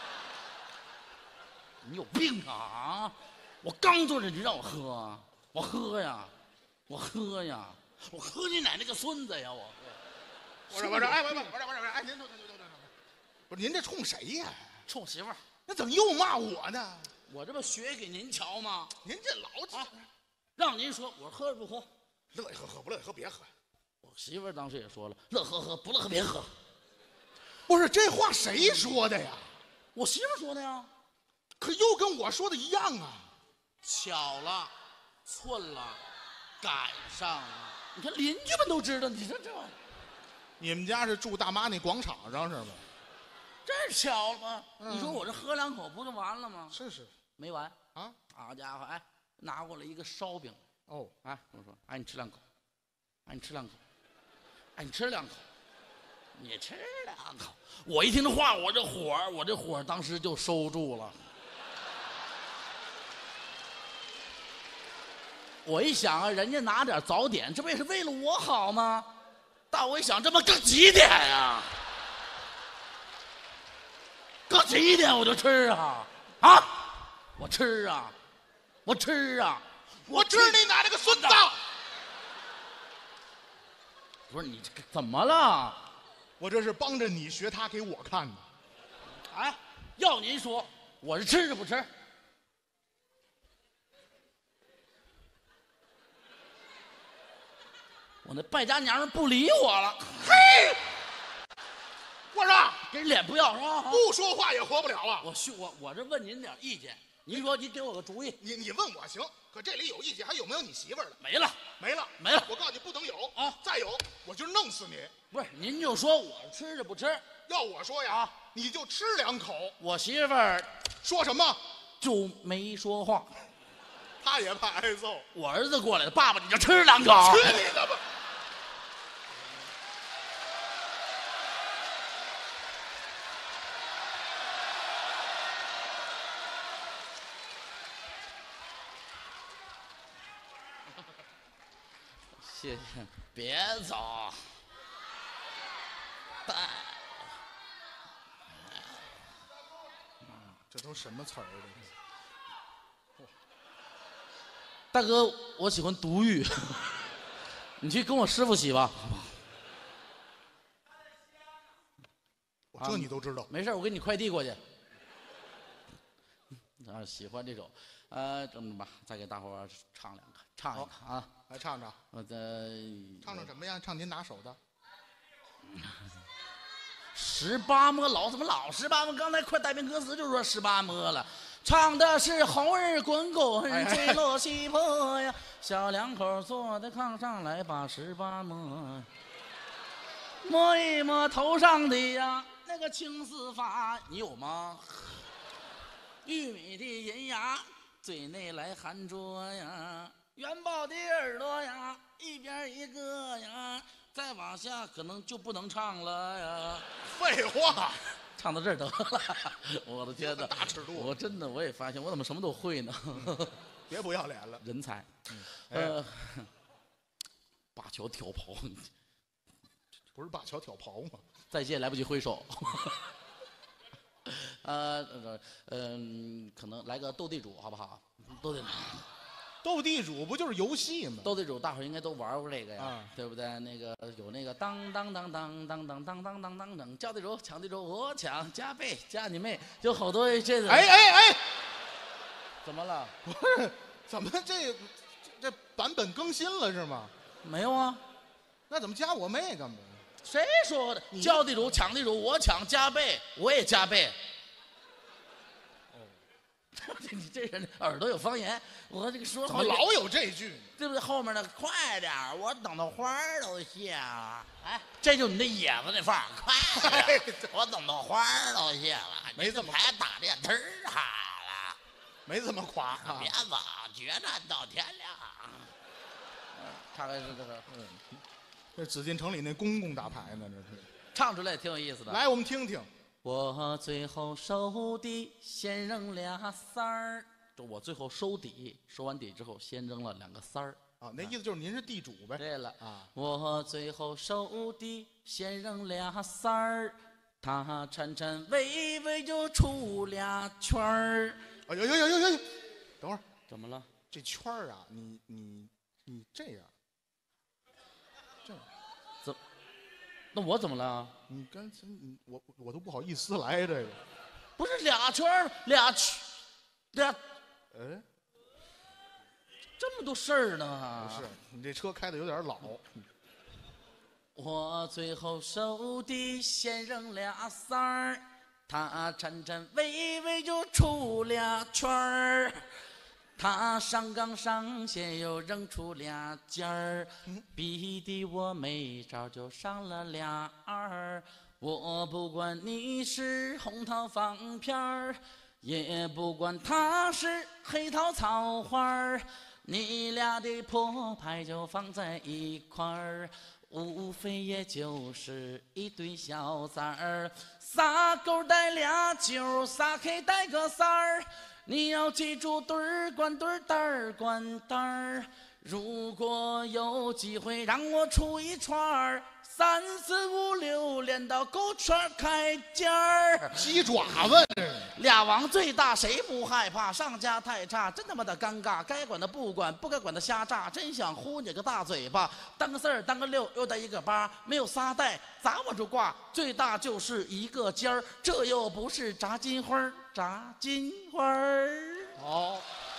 你有病啊啊！我刚坐这，你让我喝，我喝呀，我喝呀，我喝你奶奶个孙子呀！我我说我说，哎，我我我说我说，哎，您等等等等等，不是您这冲谁呀？ 冲媳妇儿， 那怎么又骂我呢？ 我这不学给您瞧吗？ 您这老啊，让您说，我说喝不喝？ 乐意喝喝，不乐意喝别喝。 我媳妇儿当时也说了，乐喝喝，不乐喝别喝。 不是这话谁说的呀？ 我媳妇儿说的呀。 可又跟我说的一样啊！ 巧了，寸了，赶上了。你看邻居们都知道，你说这玩意儿， 你们家是住大妈那广场上是吗？ 真巧了吗？ 嗯、 你说我这喝两口不就完了吗？ 是是， 没完啊！ 好家伙，哎，拿过来一个烧饼， 哦， 哎，我说，哎，你吃两口，哎，你吃两口，哎，你吃两口，你吃两口。我一听这话，我这火，我这火当时就收住了。我一想啊，人家拿点早点，这不也是为了我好吗？但我一想，这不搁几点呀？搁几点我就吃啊啊！我吃啊，我吃啊， 我吃你奶奶个孙子！ 不是你这怎么了？ 我这是帮着你学他给我看的。 哎，要您说，我是吃是不吃？我那败家娘们不理我了， 嘿！我说给人脸不要是吧？ 不说话也活不了啊！ 我去，我我这问您点意见，您说您给我个主意。 你你问我行，可这里有意见，还有没有你媳妇儿的？ 没了， 没了， 没了。 我告诉你，不能有啊！ 再有，我就弄死你！ 不是，您就说我吃是不吃？ 要我说呀，啊、你就吃两口。 我媳妇儿说什么就没说话， 他也怕挨揍。 我儿子过来了，爸爸你就吃两口。 去你的吧！ 谢谢，别走。带。 这都什么词儿？ 大哥，我喜欢毒浴，你去跟我师傅洗吧。 我这你都知道？ 啊、没事，我给你快递过去。啊，喜欢这首，呃，这么吧，再给大伙儿唱两个，唱一个啊， 来唱唱。 我再唱唱什么呀？唱您拿手的。 十八摸老怎么老十八摸？刚才快带编歌词就说十八摸了，唱的是猴儿滚滚坠落西坡呀，小两口坐在炕上来把十八摸，摸一摸头上的呀那个青丝发，你有吗？玉米的银牙嘴内来含着呀，元宝的耳朵呀一边一个呀，再往下可能就不能唱了呀。 废话， 唱到这儿得了。我的天哪， 大尺度！ 我真的我也发现我怎么什么都会呢？ 别不要脸了， 人才。 嗯、 呃，灞桥挑袍， 不是灞桥挑袍吗？ 再见来不及挥手。呃，嗯、呃，可能来个斗地主好不好？斗地主。 斗地主不就是游戏吗？ 斗地主大伙儿应该都玩过这个呀， 啊对不对？那个有那个当当当当当当当当当当当，叫地主抢地主我抢，加倍加你妹，就好多这个。 哎哎哎， 怎么了？ 不是，怎么这这这版本更新了是吗？ 没有啊， 那怎么加我妹干嘛？ 谁说的？叫地主抢地主我抢，加倍我也加倍。你这人耳朵有方言，我这个说怎么老有这句？ 对不对？后面的快点儿，我等到花儿都谢了。哎，这就是你那野子那范儿，快点儿，我等到花儿都谢了。 没这么还打电忒儿哈了， 没这么夸啊别！走，决战到天亮。大概是这个，嗯， 这紫禁城里那公公打牌呢，这是。 唱出来挺有意思的。 来，我们听听。 我最后收底，先扔俩三儿。就我最后收底，收完底之后，先扔了两个三儿。 啊，那意思就是您是地主呗？ 对了啊， 我最后收底，先扔俩三儿，他颤颤巍巍就出俩圈儿。 哎呦呦呦呦呦！等会儿， 怎么了？ 这圈儿啊，你你你这样，这样， 怎？那我怎么了？ 你刚才你我我都不好意思来这个。 不是俩圈儿，俩圈，俩哎， 这么多事儿呢？ 不是，你这车开的有点老。 我最后收底，先扔俩三儿，他颤颤巍巍就出俩圈儿，他上纲上线又扔出俩尖儿，逼得我没招就上了俩二。我不管你是红桃方片儿，也不管他是黑桃草花儿，你俩的破牌就放在一块儿，无非也就是一堆小子儿，仨勾带俩揪，仨黑带个三儿。你要记住对儿管对儿，单儿管单儿。如果有机会让我出一串儿，三四五六连到勾圈开尖儿。 鸡爪子这是。 俩王最大，谁不害怕？上家太差，真他妈的尴尬。该管的不管，不该管的瞎炸。真想呼你个大嘴巴！当个四儿，当个六，又带一个八，没有仨带，咋我就挂？最大就是一个尖儿，这又不是炸金花儿，炸金花儿。 好，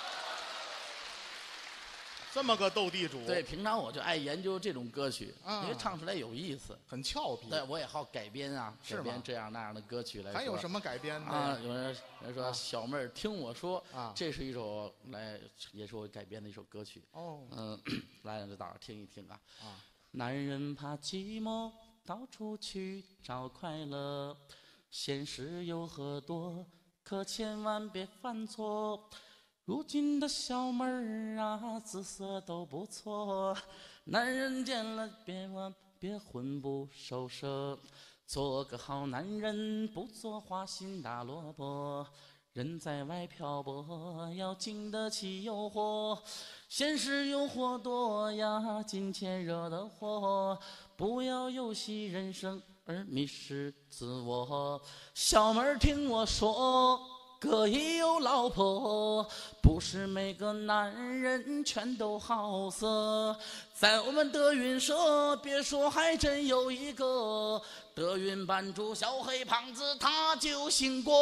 这么个斗地主。 对，平常我就爱研究这种歌曲， 啊因为唱出来有意思。 很俏皮。 对，我也好改编啊， 是吗改编这样那样的歌曲来说。 还有什么改编的啊？ 呀？ 有人人说啊小妹儿听我说啊这是一首来也是我改编的一首歌曲。 哦嗯，来让这大伙儿听一听啊。 啊， 男人怕寂寞，到处去找快乐，现实有很多，可千万别犯错。如今的小妹儿啊，姿色都不错，男人见了别忘别魂不守舍，做个好男人，不做花心大萝卜。人在外漂泊，要经得起诱惑，现实诱惑多呀，金钱惹的祸，不要游戏人生而迷失自我。小妹儿听我说，可以有老婆，不是每个男人全都好色。在我们德云社，别说还真有一个德云班主小黑胖子，他就姓郭。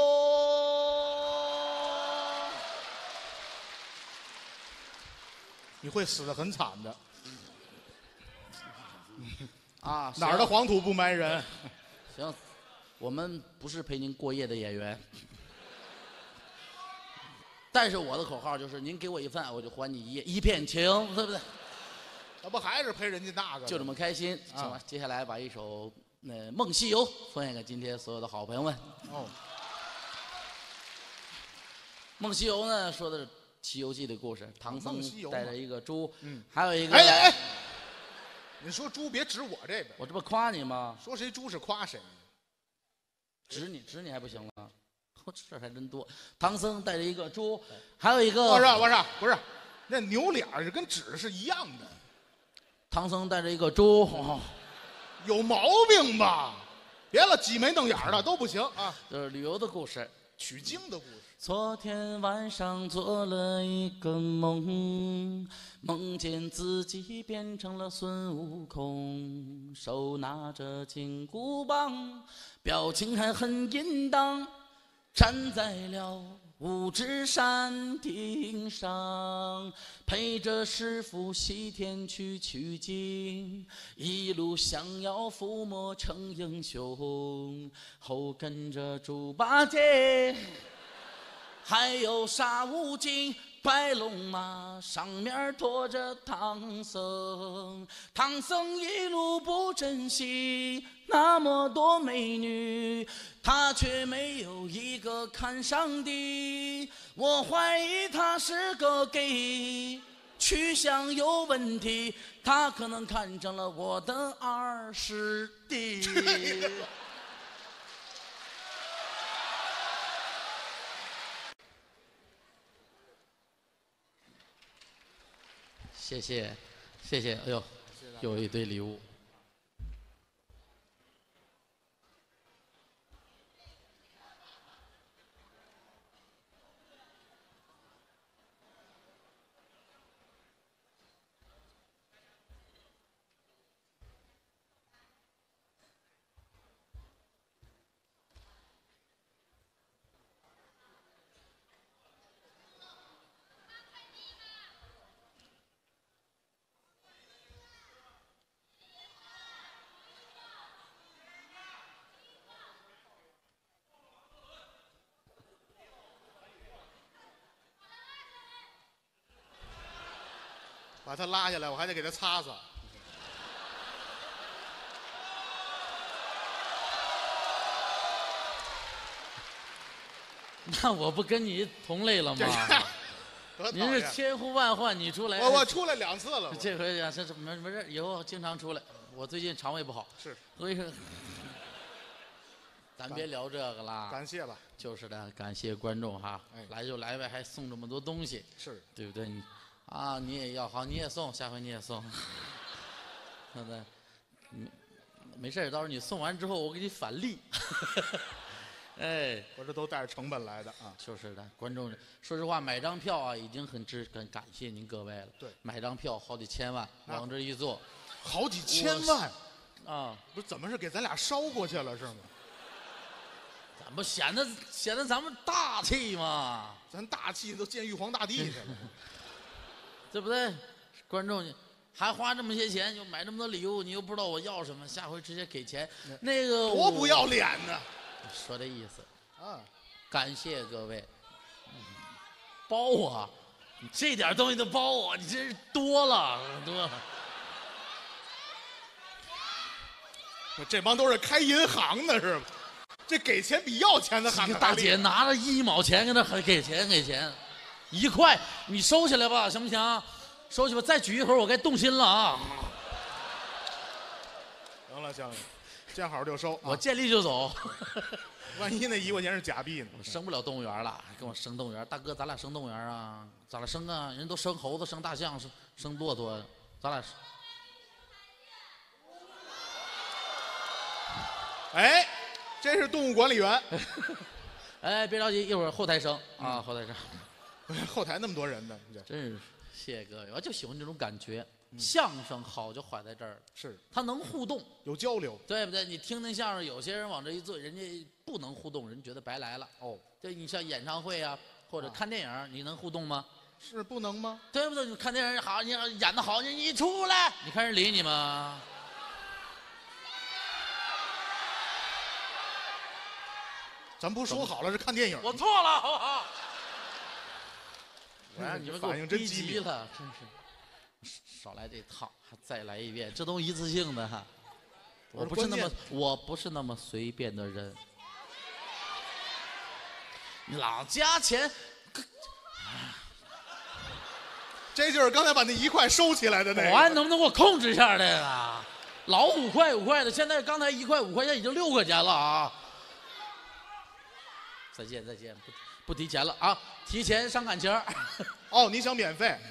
你会死得很惨的。 啊， 哪儿的黄土不埋人？ 行，我们不是陪您过夜的演员。但是我的口号就是，您给我一饭，我就还你一夜一片情，对不对？ 那不还是陪人家那个？ 就这么开心。行了，接下来把一首那《梦西游》奉献给今天所有的好朋友们。 哦，《 梦西游》呢，说的是《西游记》的故事，唐僧带着一个猪， 嗯， 还有一个。 哎哎哎！你说猪别指我这边， 我这不夸你吗？ 说谁猪是夸谁。 指你指你还不行了。事儿还真多，唐僧带着一个猪，还有一个不是不是不是，那扭脸是跟纸是一样的。 唐僧带着一个猪，哦、 有毛病吧？别了，挤眉弄眼的都不行啊！ 就是旅游的故事。 取经的故事。 昨天晚上做了一个梦，梦见自己变成了孙悟空，手拿着金箍棒，表情还很淫荡，站在了五指山顶上，陪着师傅西天去取经，一路想要伏魔成英雄，后跟着猪八戒还有沙悟净、白龙马，上面驮着唐僧。唐僧一路不珍惜那么多美女，他却没有一个看上的。我怀疑他是个 gay， 取向有问题，他可能看上了我的二师弟。谢谢，谢谢，哎呦，又一堆礼物。 把他拉下来，我还得给他擦擦。 那我不跟你同类了吗？您是千呼万唤你出来， 我我出来两次了。 这回呀，这这没没事，以后经常出来。我最近肠胃不好， 是， 所以说，咱别聊这个了。 感谢吧。 就是的，感谢观众哈， 哎、 来就来呗，还送这么多东西， 是对不对？你啊，你也要好，你也送，下回你也送。好的，没没事，到时候你送完之后，我给你返利。哎， 我这都带着成本来的啊。 就是的，观众，说实话，买张票啊，已经很值，很感谢您各位了。 对， 买张票好几千万，往这一坐， 好几千万啊！ 不是怎么是给咱俩烧过去了是吗？ 咱不显得显得咱们大气吗？ 咱大气都见玉皇大帝去了， 对不对？观众还花这么些钱，又买这么多礼物，你又不知道我要什么，下回直接给钱，那个多不要脸呢！ 说这意思啊， 感谢各位，包我，你这点东西都包我，你真是多了多了。 这帮都是开银行的是吧？这给钱比要钱的还这个大姐拿了一毛钱跟那还给钱给钱，一块你收起来吧，行不行？收起吧，再举一会儿我该动心了啊！ 行了行了，见好就收， 我见利就走。 万一那一块钱是假币呢？ 我升不了动物园了，跟我升动物园，大哥，咱俩升动物园啊？咋了升啊？人都生猴子、生大象、生生骆驼，咱俩。 哎，这是动物管理员。 哎，别着急，一会儿后台升啊，后台升。 后台那么多人呢， 真是谢谢各位，我就喜欢这种感觉。相声好就坏在这儿， 是它能互动， 有交流， 对不对？你听听相声，有些人往这一坐，人家不能互动，人觉得白来了。 哦， 对，你像演唱会啊，或者看电影，你能互动吗？ 是不能吗？ 对不对？你看电影好，你演的好，你一出来，你看人理你吗？ 咱不说好了是看电影？ 我错了，好不好？我让你们给我逼急了，真是。少来这套，还再来一遍，这都一次性的哈。我不是那么，我不是那么随便的人。你老加钱， 这就是刚才把那一块收起来的那个。 保安能不能给我控制一下这个？老五块五块的，现在刚才一块五块钱已经六块钱了啊！再见再见，不不提钱了啊，提钱伤感情。 哦，你想免费？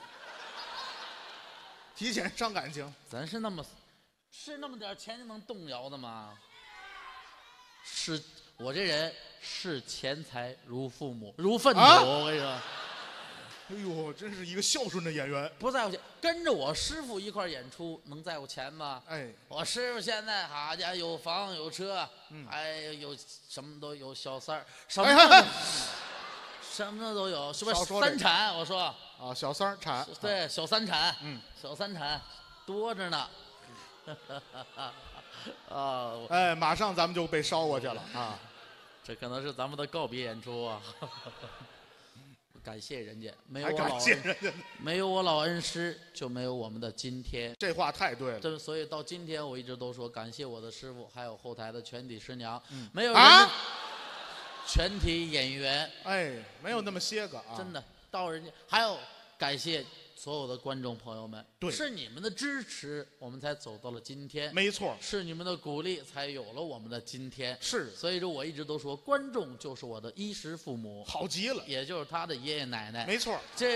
提前伤感情， 咱是那么，是那么点钱就能动摇的吗？是我这人视钱财如父母，如粪土。 啊我跟你说， 哎呦，真是一个孝顺的演员。 不在乎钱，跟着我师傅一块儿演出，能在乎钱吗？ 哎， 我师傅现在好家伙，有房有车， 嗯哎，有什么都有，小三儿，什么哎哎哎什么都有，是不是少说这三产？我说， 啊，小三儿产。 对，小三产， 嗯， 小三产多着呢。啊，我哎，马上咱们就被烧过去了啊！ 这可能是咱们的告别演出啊。感谢人家，没有还感我老恩， 谢人家， 没有我老恩师，就没有我们的今天。 这话太对了。 这所以到今天，我一直都说感谢我的师傅，还有后台的全体师娘， 嗯没有人啊家全体演员， 哎，没有那么些个啊， 真的到人家，还有感谢所有的观众朋友们， 对是你们的支持，我们才走到了今天， 没错， 是你们的鼓励，才有了我们的今天。 是所以说，我一直都说，观众就是我的衣食父母， 好极了， 也就是他的爷爷奶奶。 没错。 这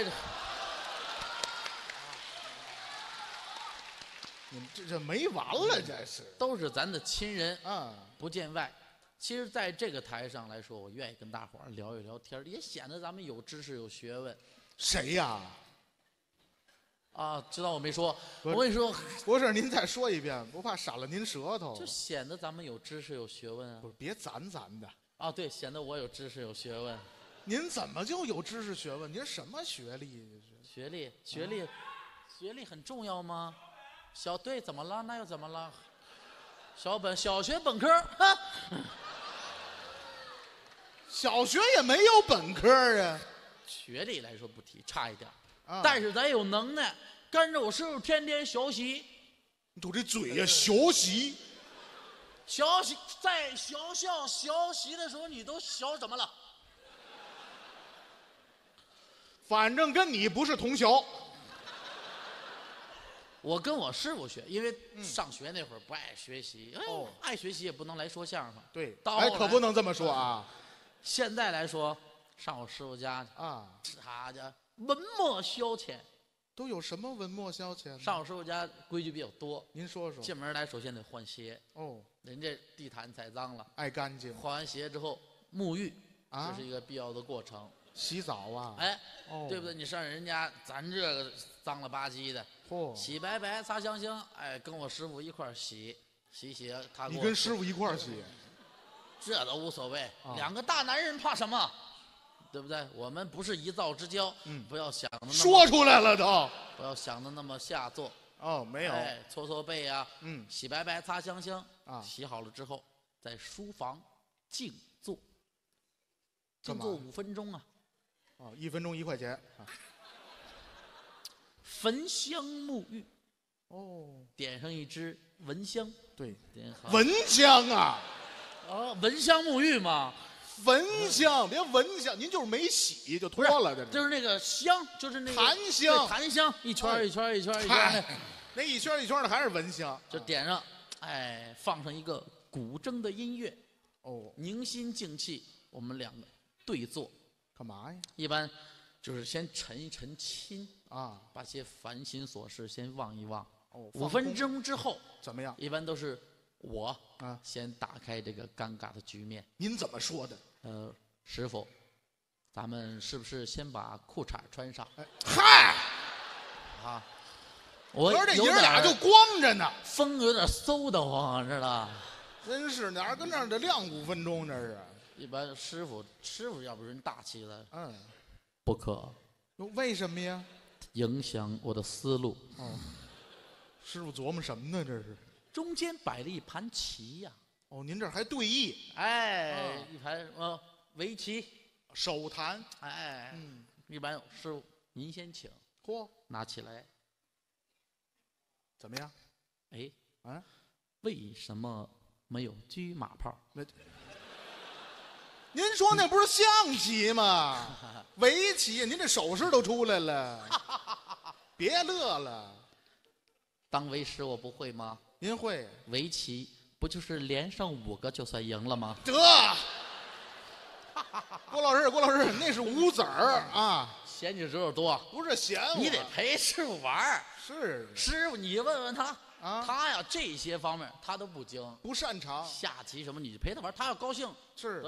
你们这这没完了，这是都是咱的亲人， 啊， 不见外。其实，在这个台上来说，我愿意跟大伙儿聊一聊天儿，也显得咱们有知识、有学问谁呀？ 啊。知道我没说， 不是我跟你说， 不是，您再说一遍，不怕闪了您舌头就。显得咱们有知识、有学问啊不。是，别咱咱的， 啊，对，显得我有知识、有学问。 您怎么就有知识学问？您什么学历？ 学历，学历，学历很重要吗？小对，怎么了？那又怎么了？小本小学本科，哈， 小学也没有本科啊。 学历来说不提，差一点儿。 啊但是咱有能耐，跟着我师傅天天学习， 你瞅这嘴呀，学习学习在学校学习的时候，你都学什么了？ 反正跟你不是同学。 我跟我师傅学，因为上学那会儿不爱学习，哎哦爱学习也不能来说相声。 对，哎， 到后来可不能这么说啊现在来说，上我师傅家去， 啊！ 他家文墨消遣。 都有什么文墨消遣呢？ 上我师傅家规矩比较多， 您说说。 进门来首先得换鞋， 哦， 人家地毯踩脏了， 爱干净换完鞋之后沐浴， 啊这是一个必要的过程。 洗澡啊。 哎， 哦， 对不对？你上人家，咱这个脏了吧唧的， 嚯， 洗白白、擦香香，哎，跟我师傅一块儿洗，洗洗他给你我跟师傅一块儿洗。 这都无所谓， 啊两个大男人怕什么？对不对？我们不是一灶之交， 嗯不要想的那么说出来了都。 不要想的那么下作。 哦，没有。 哎，搓搓背呀、 嗯洗白白、擦香香啊洗好了之后，在书房静坐， 干嘛静坐五分钟啊， 哦，一分钟一块钱。啊焚香沐浴， 哦， 点上一支蚊香， 对， 点好蚊香啊， 啊，蚊香沐浴嘛， 蚊香，别蚊香，您就是没洗就脱了，这就是那个香，就是那个檀香对檀香，一圈儿一圈儿一圈儿一圈儿嗨，那一圈一圈的还是蚊香。 就点上，哎，放上一个古筝的音乐， 哦， 凝心静气，我们两个对坐， 干嘛呀？ 一般就是先沉一沉心， 啊， 把些烦心琐事先忘一忘。 哦， 五分放空钟之后， 怎么样？ 一般都是我啊先打开这个尴尬的局面。 您怎么说的？ 呃，师傅，咱们是不是先把裤衩穿上哎，嗨， 啊？我可是这有爷儿俩就点儿光着呢， 风有点嗖得慌，知道？ 真是哪儿跟那儿得晾五分钟，这是。 一般师傅师傅要不人大气了， 嗯， 不可哟为什么呀？ 影响我的思路。 哦，师傅琢磨什么呢？这是。 中间摆了一盘棋呀、 哦，您这儿还对弈， 哎， 啊一盘呃围棋， 手谈。 哎， 嗯， 一般师傅您先请， 嚯， 拿起来， 怎么样？ 哎， 啊， 为什么没有车马炮？ 那您说那不是象棋吗？围棋，您这手势都出来了，别乐了。 当为师我不会吗？ 您会围棋不就是连上五个就算赢了吗？ 得？郭老师，郭老师，那是五子儿啊， 嫌你知道多， 不是嫌我。 你得陪师傅玩儿。 是师傅，你问问他， 啊， 他呀这些方面他都不精， 不擅长。 下棋什么你就陪他玩儿，他要高兴是得了，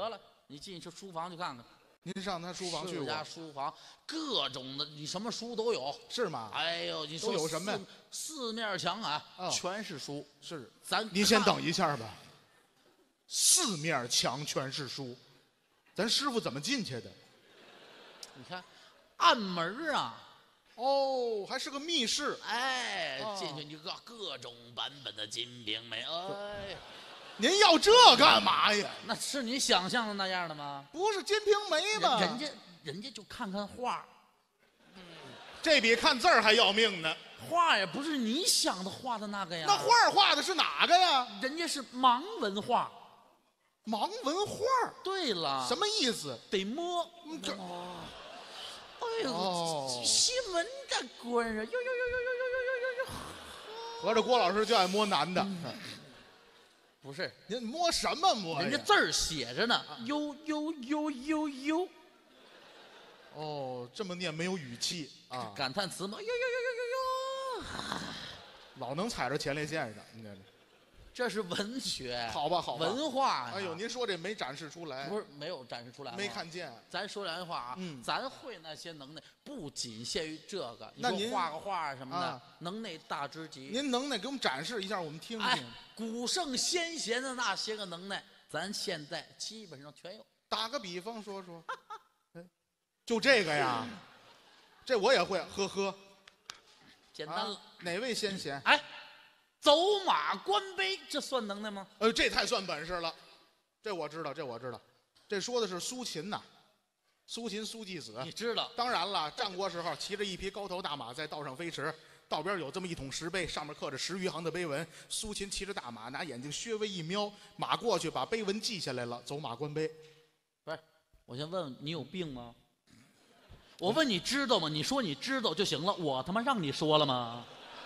你进去书房去看看。 您上他书房去世家过书房，各种的，你什么书都有。 是吗？ 哎呦，你说都有什么呀？ 四四面墙啊， 哦全是书。 是， 咱您先看等一下吧。四面墙全是书，咱师傅怎么进去的？ 你看，暗门啊， 哦，还是个密室。 哎， 哦进去你各各种版本的《金瓶梅》，哎， 您要这干嘛呀？ 那是你想象的那样的吗？ 不是《金瓶梅》吗？ 人人家人家就看看画， 这比看字儿还要命呢。 画也不是你想的画的那个呀。 那画儿画的是哪个呀？ 人家是盲文画。 盲文画儿对了， 什么意思？ 得摸。 这哦，哎呦， 哦新闻的官人，呦呦呦呦呦呦呦呦呦， 合着郭老师就爱摸男的。 不是， 您摸什么摸呀？ 人家字儿写着呢，呦呦呦呦呦， 哦，这么念没有语气啊， 感叹词吗？呦呦呦呦呦呦， 老能踩着前列腺上。你看这， 这是文学， 好吧好吧文化呀。 哎呦，您说这没展示出来， 不是没有展示出来吗， 没看见。 咱说两句话啊， 嗯咱会那些能耐，不仅限于这个。你说那您画个画什么的， 啊能耐大之极。 您能耐给我们展示一下，我们听哎听。， 古圣先贤的那些个能耐，咱现在基本上全有。 打个比方说说，哎，就这个呀，这我也会，呵呵。 简单了， 啊哪位先贤？ 哎，走马观碑，这算能耐吗？ 呃，这太算本事了，这我知道，这我知道，这说的是苏秦呐，苏秦苏季子。 你知道， 当然了，战国时候骑着一匹高头大马在道上飞驰，道边有这么一桶石碑，上面刻着十余行的碑文。苏秦骑着大马，拿眼睛略微一瞄，马过去把碑文记下来了，走马观碑。 不是，我先问问你有病吗？我问你知道吗？你说你知道就行了，我他妈让你说了吗？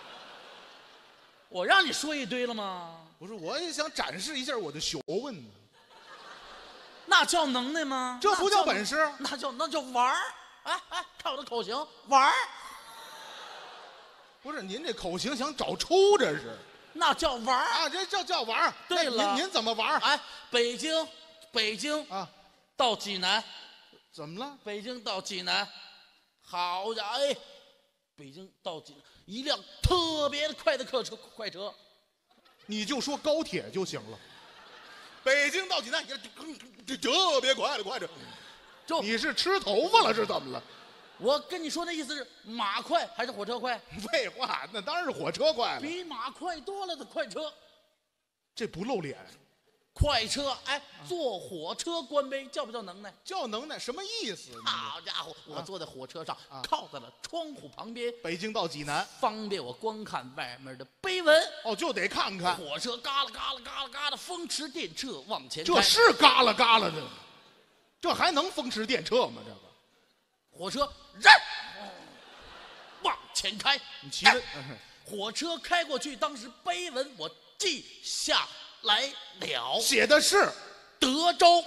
我让你说一堆了吗？ 不是，我也想展示一下我的学问呢。 那叫能耐吗？ 这不叫本事， 那叫那叫玩儿。哎哎，看我的口型，玩儿， 不是您这口型想找抽，这是那叫玩儿。 啊，这叫叫玩儿。 对了那您您怎么玩儿哎，北京，北京啊？ 到济南， 怎么了？ 北京到济南，好家伙，哎，北京到济南，一辆特别快的客车，快车， 你就说高铁就行了。北京到济南，这这特别快的快着， 就你是吃头发了是怎么了？ 我跟你说那意思是马快还是火车快？ 废话，那当然是火车快了。 比马快多了的快车， 这不露脸， 快车，哎，坐火车观碑叫不叫能耐？ 叫能耐什么意思？ 好家伙，我坐在火车上， 啊靠在了窗户旁边， 北京到济南， 方便我观看外面的碑文。 哦，就得看看， 火车嘎啦嘎啦嘎啦嘎啦，风驰电掣往前开。 这是嘎啦嘎啦的，这还能风驰电掣吗？这个火车人往前开， 你骑着哎火车开过去，当时碑文我记下来了。 写的是德州，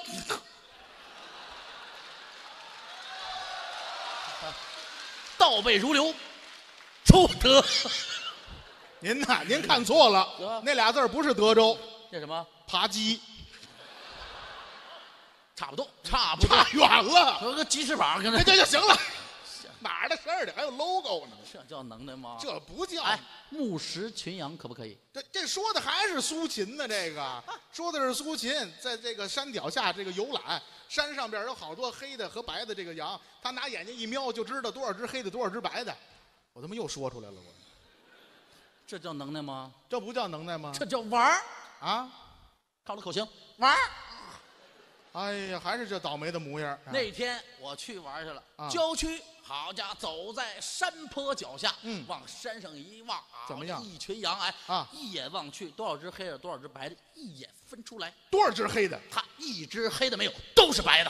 倒背如流，出德。 您呐，您看错了得， 那俩字儿不是德州， 这什么？ 扒鸡， 差不多，差不多。 差远了。 有个鸡翅膀跟这这， 这就行了，哪儿的事儿的？还有 logo 呢？ 这叫能耐吗？ 这不叫。 哎，木石群羊可不可以？ 这这说的还是苏秦呢？这个说的是苏秦在这个山脚下这个游览，山上边有好多黑的和白的这个羊，他拿眼睛一瞄就知道多少只黑的，多少只白的。我他妈又说出来了，我这叫能耐吗？ 这不叫能耐吗？ 这叫玩儿。 啊！ 看我的口型，玩儿。 哎呀，还是这倒霉的模样。啊那天我去玩去了， 啊郊区，好家伙，走在山坡脚下， 嗯往山上一望，啊怎么样一群羊，哎， 啊一眼望去，多少只黑的，多少只白的，一眼分出来。 多少只黑的？ 他一只黑的没有，都是白的，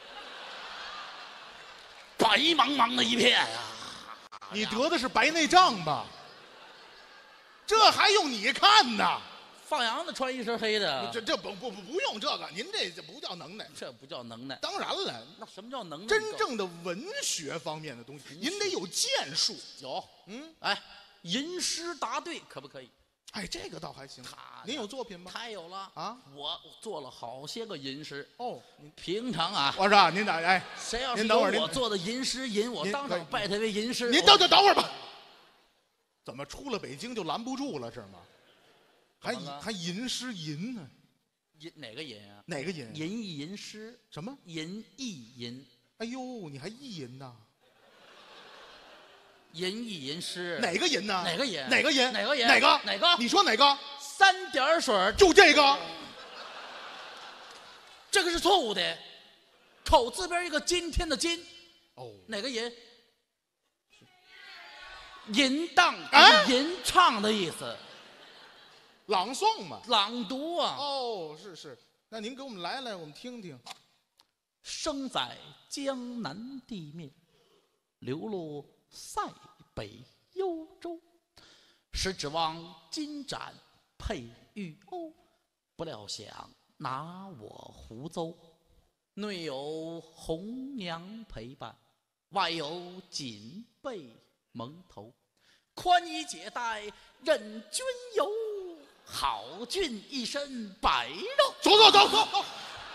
白茫茫的一片啊！ 你得的是白内障吧？这还用你看呢？ 放羊的穿一身黑的， 这这不不不不用这个，您这这不叫能耐。 这不叫能耐。 当然了， 那什么叫能耐？ 真正的文学方面的东西，您得有建树。 有， 嗯， 哎，吟诗答对可不可以？ 哎，这个倒还行。 他您有作品吗？ 太有了啊！ 我做了好些个吟诗哦， 平常啊， 我说您等哎， 谁要是您等会儿您有我做的吟诗吟，我您当场拜他为吟诗。 您等等等会儿吧。怎么出了北京就拦不住了是吗？还怎么了还吟诗吟呢？ 吟哪个吟啊？ 哪个吟？ 吟一吟诗， 什么？ 吟一吟， 哎呦，你还意吟呐？ 吟一吟诗， 哪个吟呢？ 哪个吟？ 哪个吟？ 哪个吟？ 哪个？ 哪个？ 你说哪个？ 三点水， 就这个。 这个是错误的，口字边一个今天的今。 哦， 哪个吟？吟荡， 啊吟唱的意思， 朗诵嘛。 朗读啊。 哦，是是，那您给我们来来，我们听听。 生在江南地面，流落塞北幽州，是指望金盏配玉瓯，不料想拿我胡诌。内有红娘陪伴，外有锦被蒙头。宽衣解带任君游，好俊一身白肉。 走走走走走，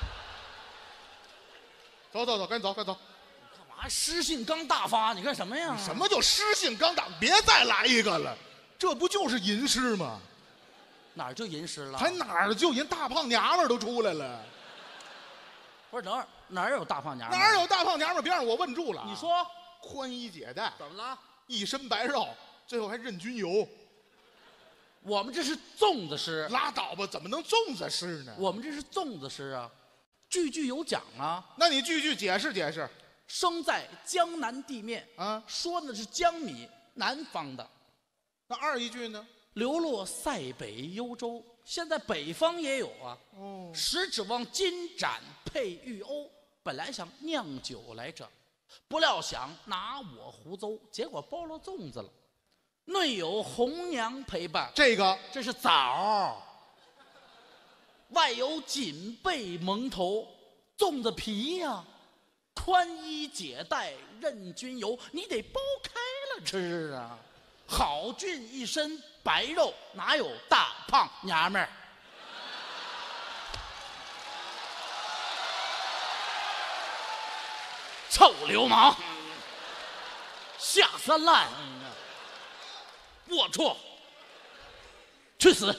走走走，赶紧走，赶紧走。 干嘛诗性刚大发？你干什么呀？ 什么叫诗性刚大？别再来一个了，这不就是吟诗吗？ 哪儿就吟诗了？ 还哪儿就吟大胖娘们儿都出来了？ 不是，等会儿哪儿有大胖娘们儿？ 哪儿有大胖娘们儿？别让我问住了啊。 你说宽衣解带， 怎么了？ 一身白肉，最后还任君游。 我们这是粽子诗， 拉倒吧，怎么能粽子诗呢？ 我们这是粽子诗啊，句句有讲啊。 那你句句解释解释生在江南地面啊。 说的是江米，南方的。 那二一句呢？ 流落塞北幽州，现在北方也有啊。 哦， 实指望金盏配玉瓯，本来想酿酒来着，不料想拿我胡诌，结果包了粽子了。内有红娘陪伴， 这个这是枣；外有锦被蒙头，粽子皮呀、宽衣解带任君游，你得剥开了吃啊。好俊一身白肉，哪有大胖娘们儿？臭流氓，下三滥，龌龊，去死！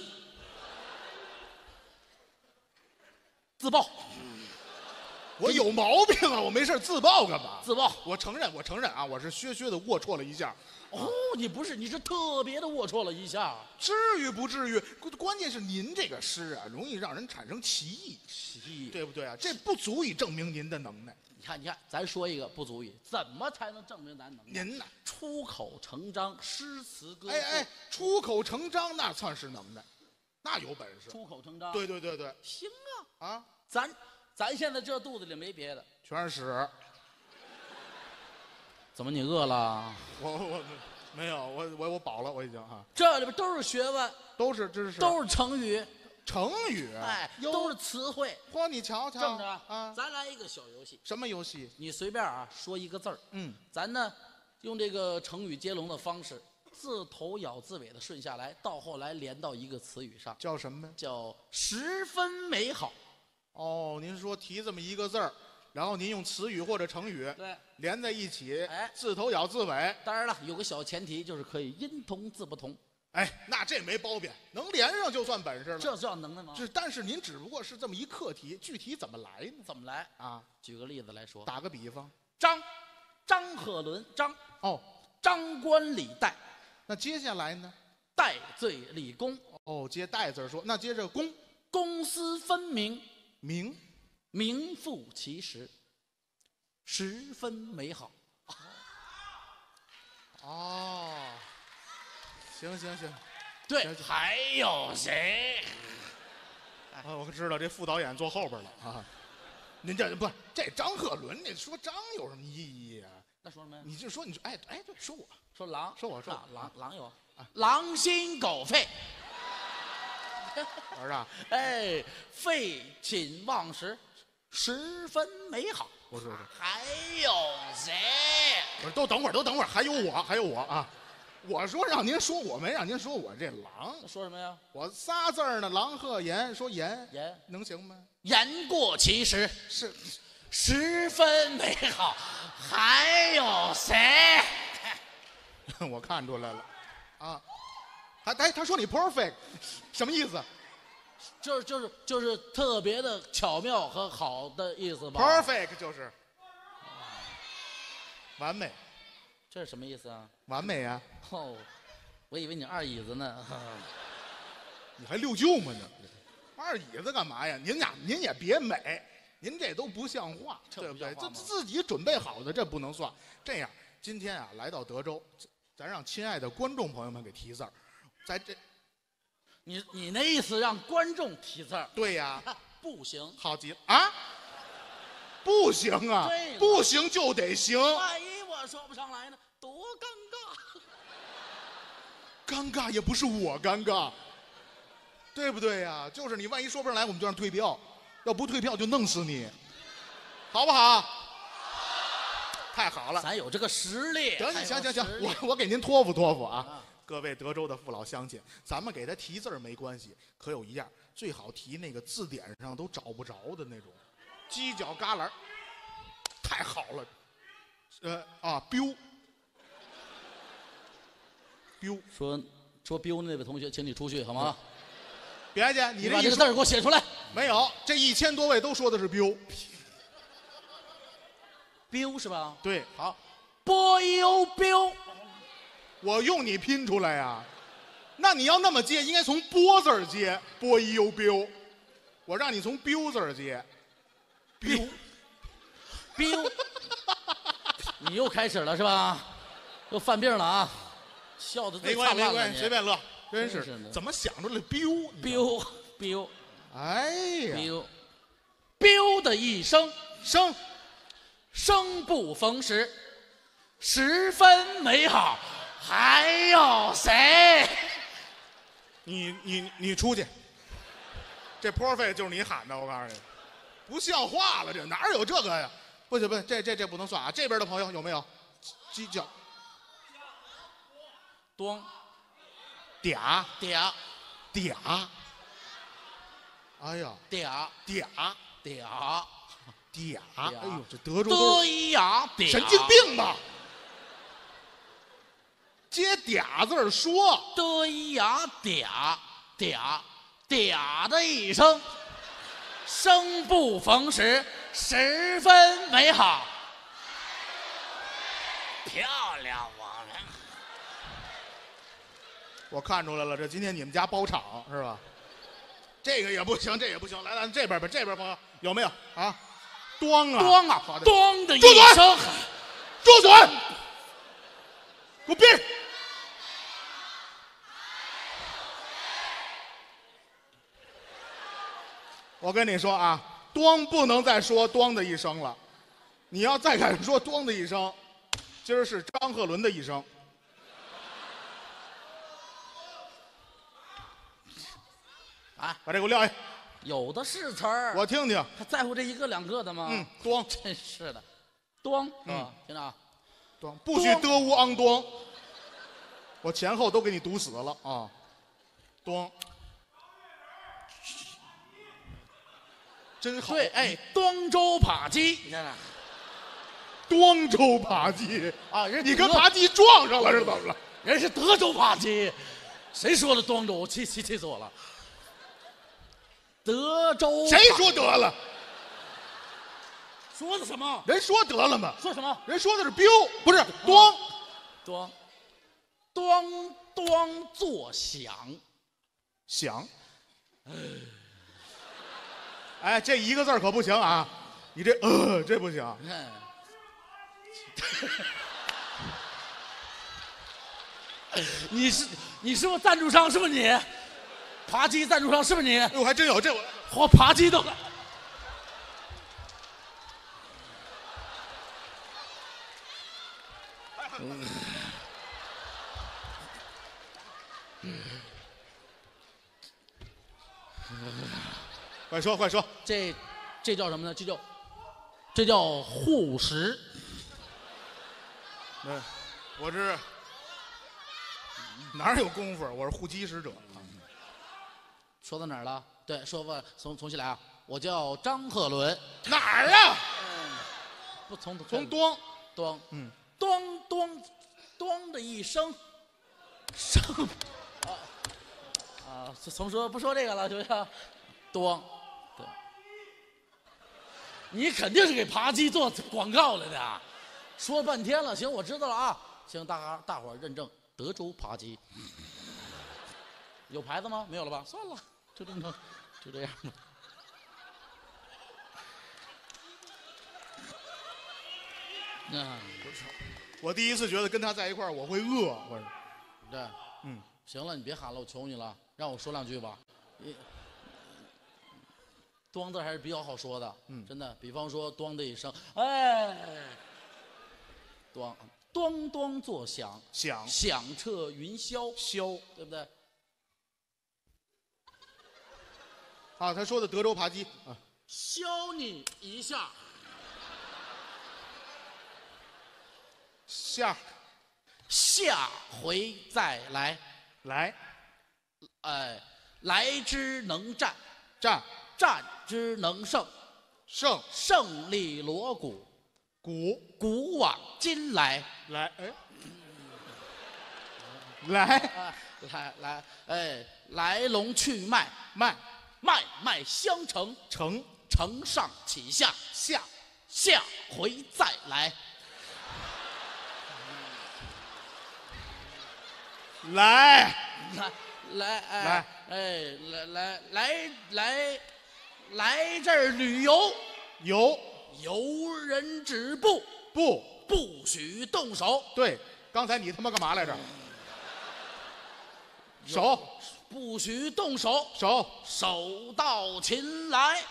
自爆， 我有毛病啊！我没事自爆干嘛？ 自爆。 我承认，我承认啊，我是削削的龌龊了一下。 哦，你不是，你是特别的龌龊了一下。 至于不至于？关键是您这个诗啊，容易让人产生歧义， 歧义， 对不对啊？这不足以证明您的能耐。 你看，你看，咱说一个不足以，怎么才能证明咱能耐？ 您呐， 出口成章，诗词歌赋。 哎哎，出口成章那算是能耐，那有本事。 出口成章， 对对对对， 行啊啊， 咱咱现在这肚子里没别的， 全是屎。 怎么你饿了？ 我我没有，我我我饱了，我已经哈。 这里边都是学问， 都是知识， 都是成语， 成语， 哎， 哟都是词汇。 嚯，你瞧瞧， 正着啊， 咱来一个小游戏， 什么游戏？ 你随便啊说一个字儿， 嗯， 咱呢用这个成语接龙的方式，字头咬字尾的顺下来，到后来连到一个词语上， 叫什么呀？ 叫十分美好。 哦，您说提这么一个字儿，然后您用词语或者成语对， 连在一起， 哎字头咬字尾， 当然了，有个小前提，就是可以音同字不同， 哎，那这没包贬，能连上就算本事了。 这叫能耐吗？ 这但是您只不过是这么一课题，具体怎么来呢？ 怎么来？ 啊， 举个例子来说， 打个比方， 张张鹤伦，张哦， 张冠李戴， 那接下来呢？ 戴罪立功， 哦，接戴字儿说，那接着公公私分明， 名， 名副其实，十分美好。 哦，行行行， 对行，行还有谁？ 啊，我知道这副导演坐后边了啊。您这不这张鹤伦，你说张有什么意义啊？ 那说什么呀？ 你就说你说，哎哎，对，说我说狼， 说我说我啊狼狼有啊， 狼心狗肺， 儿啊， 哎，废寝忘食，十分美好。 不是不是， 还有谁？ 不是，都等会儿，都等会儿，还有我，还有我啊！ 我说让您说，我没让您说我这狼。 说什么呀？ 我仨字儿呢，狼鹤言，说言言能行吗？ 言过其实， 是， 十分美好。还有谁？ 我看出来了，啊，还哎，他说你 perfect， 什么意思就是就是就是特别的巧妙和好的意思吧 ？perfect 就是完美， 这是什么意思啊？ 完美啊！ 哦，我以为你二椅子呢。 你还六舅吗呢？二椅子干嘛呀？您俩您也别美，您这都不像话，对不对？这自己准备好的这不能算。这样，今天啊来到德州，咱让亲爱的观众朋友们给提字儿，在这， 你你那意思让观众提字儿？ 对呀， 不行， 好极了啊！不行啊，不行就得行。 万一我说不上来呢，多尴尬！尴尬也不是我尴尬。对不对呀？就是你万一说不上来，我们就让退票，要不退票就弄死你，好不好？太好了， 咱有这个实力。 得，行行行，我我给您托付托付啊！啊各位德州的父老乡亲，咱们给他提字儿没关系，可有一样，最好提那个字典上都找不着的那种，犄角旮旯。太好了，呃啊，biu biu， 说说 biu 那位同学，请你出去好吗？ 别介，你把这个字儿给我写出来。 没有，这一千多位都说的是 biu，biu 是吧？ 对， 好 ，biu biu， 我用你拼出来呀。那你要那么接，应该从波字儿接 biu biu， 我让你从 biu 字儿接 biu biu， 你又开始了是吧？又犯病了啊！笑的没关系没关系，随便乐。真是怎么想出来 biu biu biu， 哎呀 biu biu 的一声生， 生不逢时，十分美好。还有谁？ 你你你出去！这 perfect 就是你喊的，我告诉你，不像话了，这哪有这个呀？不行不行，这这这不能算啊！这边的朋友有没有？犄角， 咣。 嗲嗲嗲，哎呀， 嗲嗲嗲嗲，哎呦，这德州都对呀， 神经病吧？接嗲字说， 对呀，嗲嗲嗲的一声，生不逢时，十分美好。漂亮我们。 我看出来了，这今天你们家包场是吧？这个也不行，这也不行。来，咱这边吧，这边朋友有没有啊？咣啊， 咣啊，咣的一声， 住嘴！给我闭！我跟你说啊，咣不能再说咣的一声了，你要再敢说咣的一声，今儿是张鹤伦的一生。 啊， 把这给我撂下。 有的是词儿， 我听听。 还在乎这一个两个的吗？ 嗯，咣， 真是的，咣，嗯，听着啊， 咣，不许得无昂咣，我前后都给你堵死了啊！咣，真好。 对，哎，端州扒鸡，你看看， 端州扒鸡啊，人你跟扒鸡撞上了是怎么了？ 人是德州扒鸡，谁说的端州？气气气死我了！德州谁说得了？ 说的什么？ 人说得了吗？ 说什么？ 人说的是 biu， 不是咣， 咣，咣咣作响， 响。哎，这一个字可不行啊！你这呃，这不行。 你看，你是你是不是赞助商？是不是你？扒鸡赞助商是不是你？ 哎呦，还真有这我， 我扒鸡都。嗯快说快说， 这这叫什么呢？这叫这叫护食。 嗯，我是哪有功夫？我是户籍使者。 说到哪儿了？对，说吧，重重新来啊！我叫张鹤伦。 哪儿啊？ 不从从咚咚， 嗯， 咚咚咚的一声，声啊啊！从说不说这个了，行不行？咚，对，你肯定是给扒鸡做广告来的，说了半天了。行，我知道了啊。行，大家大伙儿认证德州扒鸡，有牌子吗？没有了吧？算了，就这么就这样吧。嗯，不是， 我第一次觉得跟他在一块儿我会饿，我是。 对， 嗯， 行了，你别喊了，我求你了，让我说两句吧。你咣字还是比较好说的，嗯，真的。比方说，咣的一声，哎，咣，咚咚作响， 响响彻云霄， 霄， 对不对？ 啊，他说的德州扒鸡啊， 削你一下， 下下回再来， 来哎，来之能战， 战战之能胜， 胜胜利锣鼓， 鼓古往今来， 来哎，来啊，来来，哎，来龙去脉， 脉脉脉相承， 承承上启下， 下下回再来， 来来来哎来哎来来来来来这儿旅游， 有游人止步， 不不许动手， 对？刚才你他妈干嘛来着？手不许动手， 手， 手到擒来。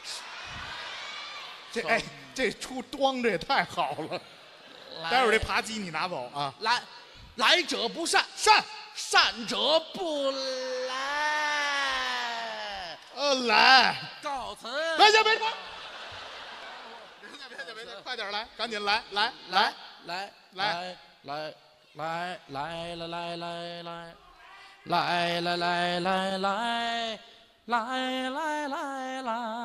这哎这出咣这也太好了。待会儿这扒鸡你拿走啊！ 来，来者不善， 善善者不来。 呃来， 告辞。 别别别别！别别别别！快点来，赶紧来来来来来来来来来来来来来。来来来来来来来来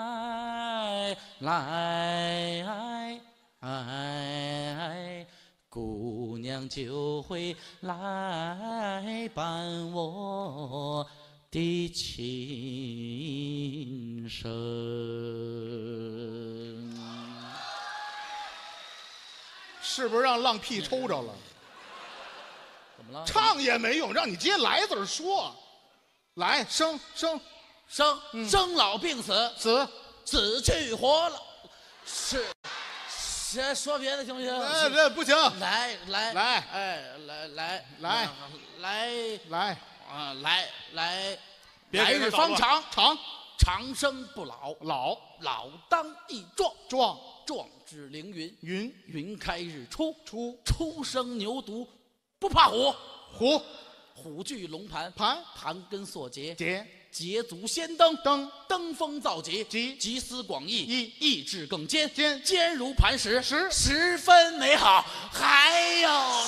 来来来，姑娘就会来伴我的琴声。 是不是让浪屁抽着了？ 怎么了？ 唱也没用，让你接来字儿说。来，生生生生老病死， 死， 死去活了，是，是说别的行不行？ 哎，这不行。 来来来哎，来来来来来， 啊，来来， 别来日方长， 长长生不老， 老老当益壮， 壮壮志凌云， 云云开日出， 出初生牛犊不怕虎， 虎虎踞龙盘， 盘盘根错节， 节捷足先登， 登登峰造极， 极集思广益， 益意志更坚， 坚坚如磐石， 石十分美好。还有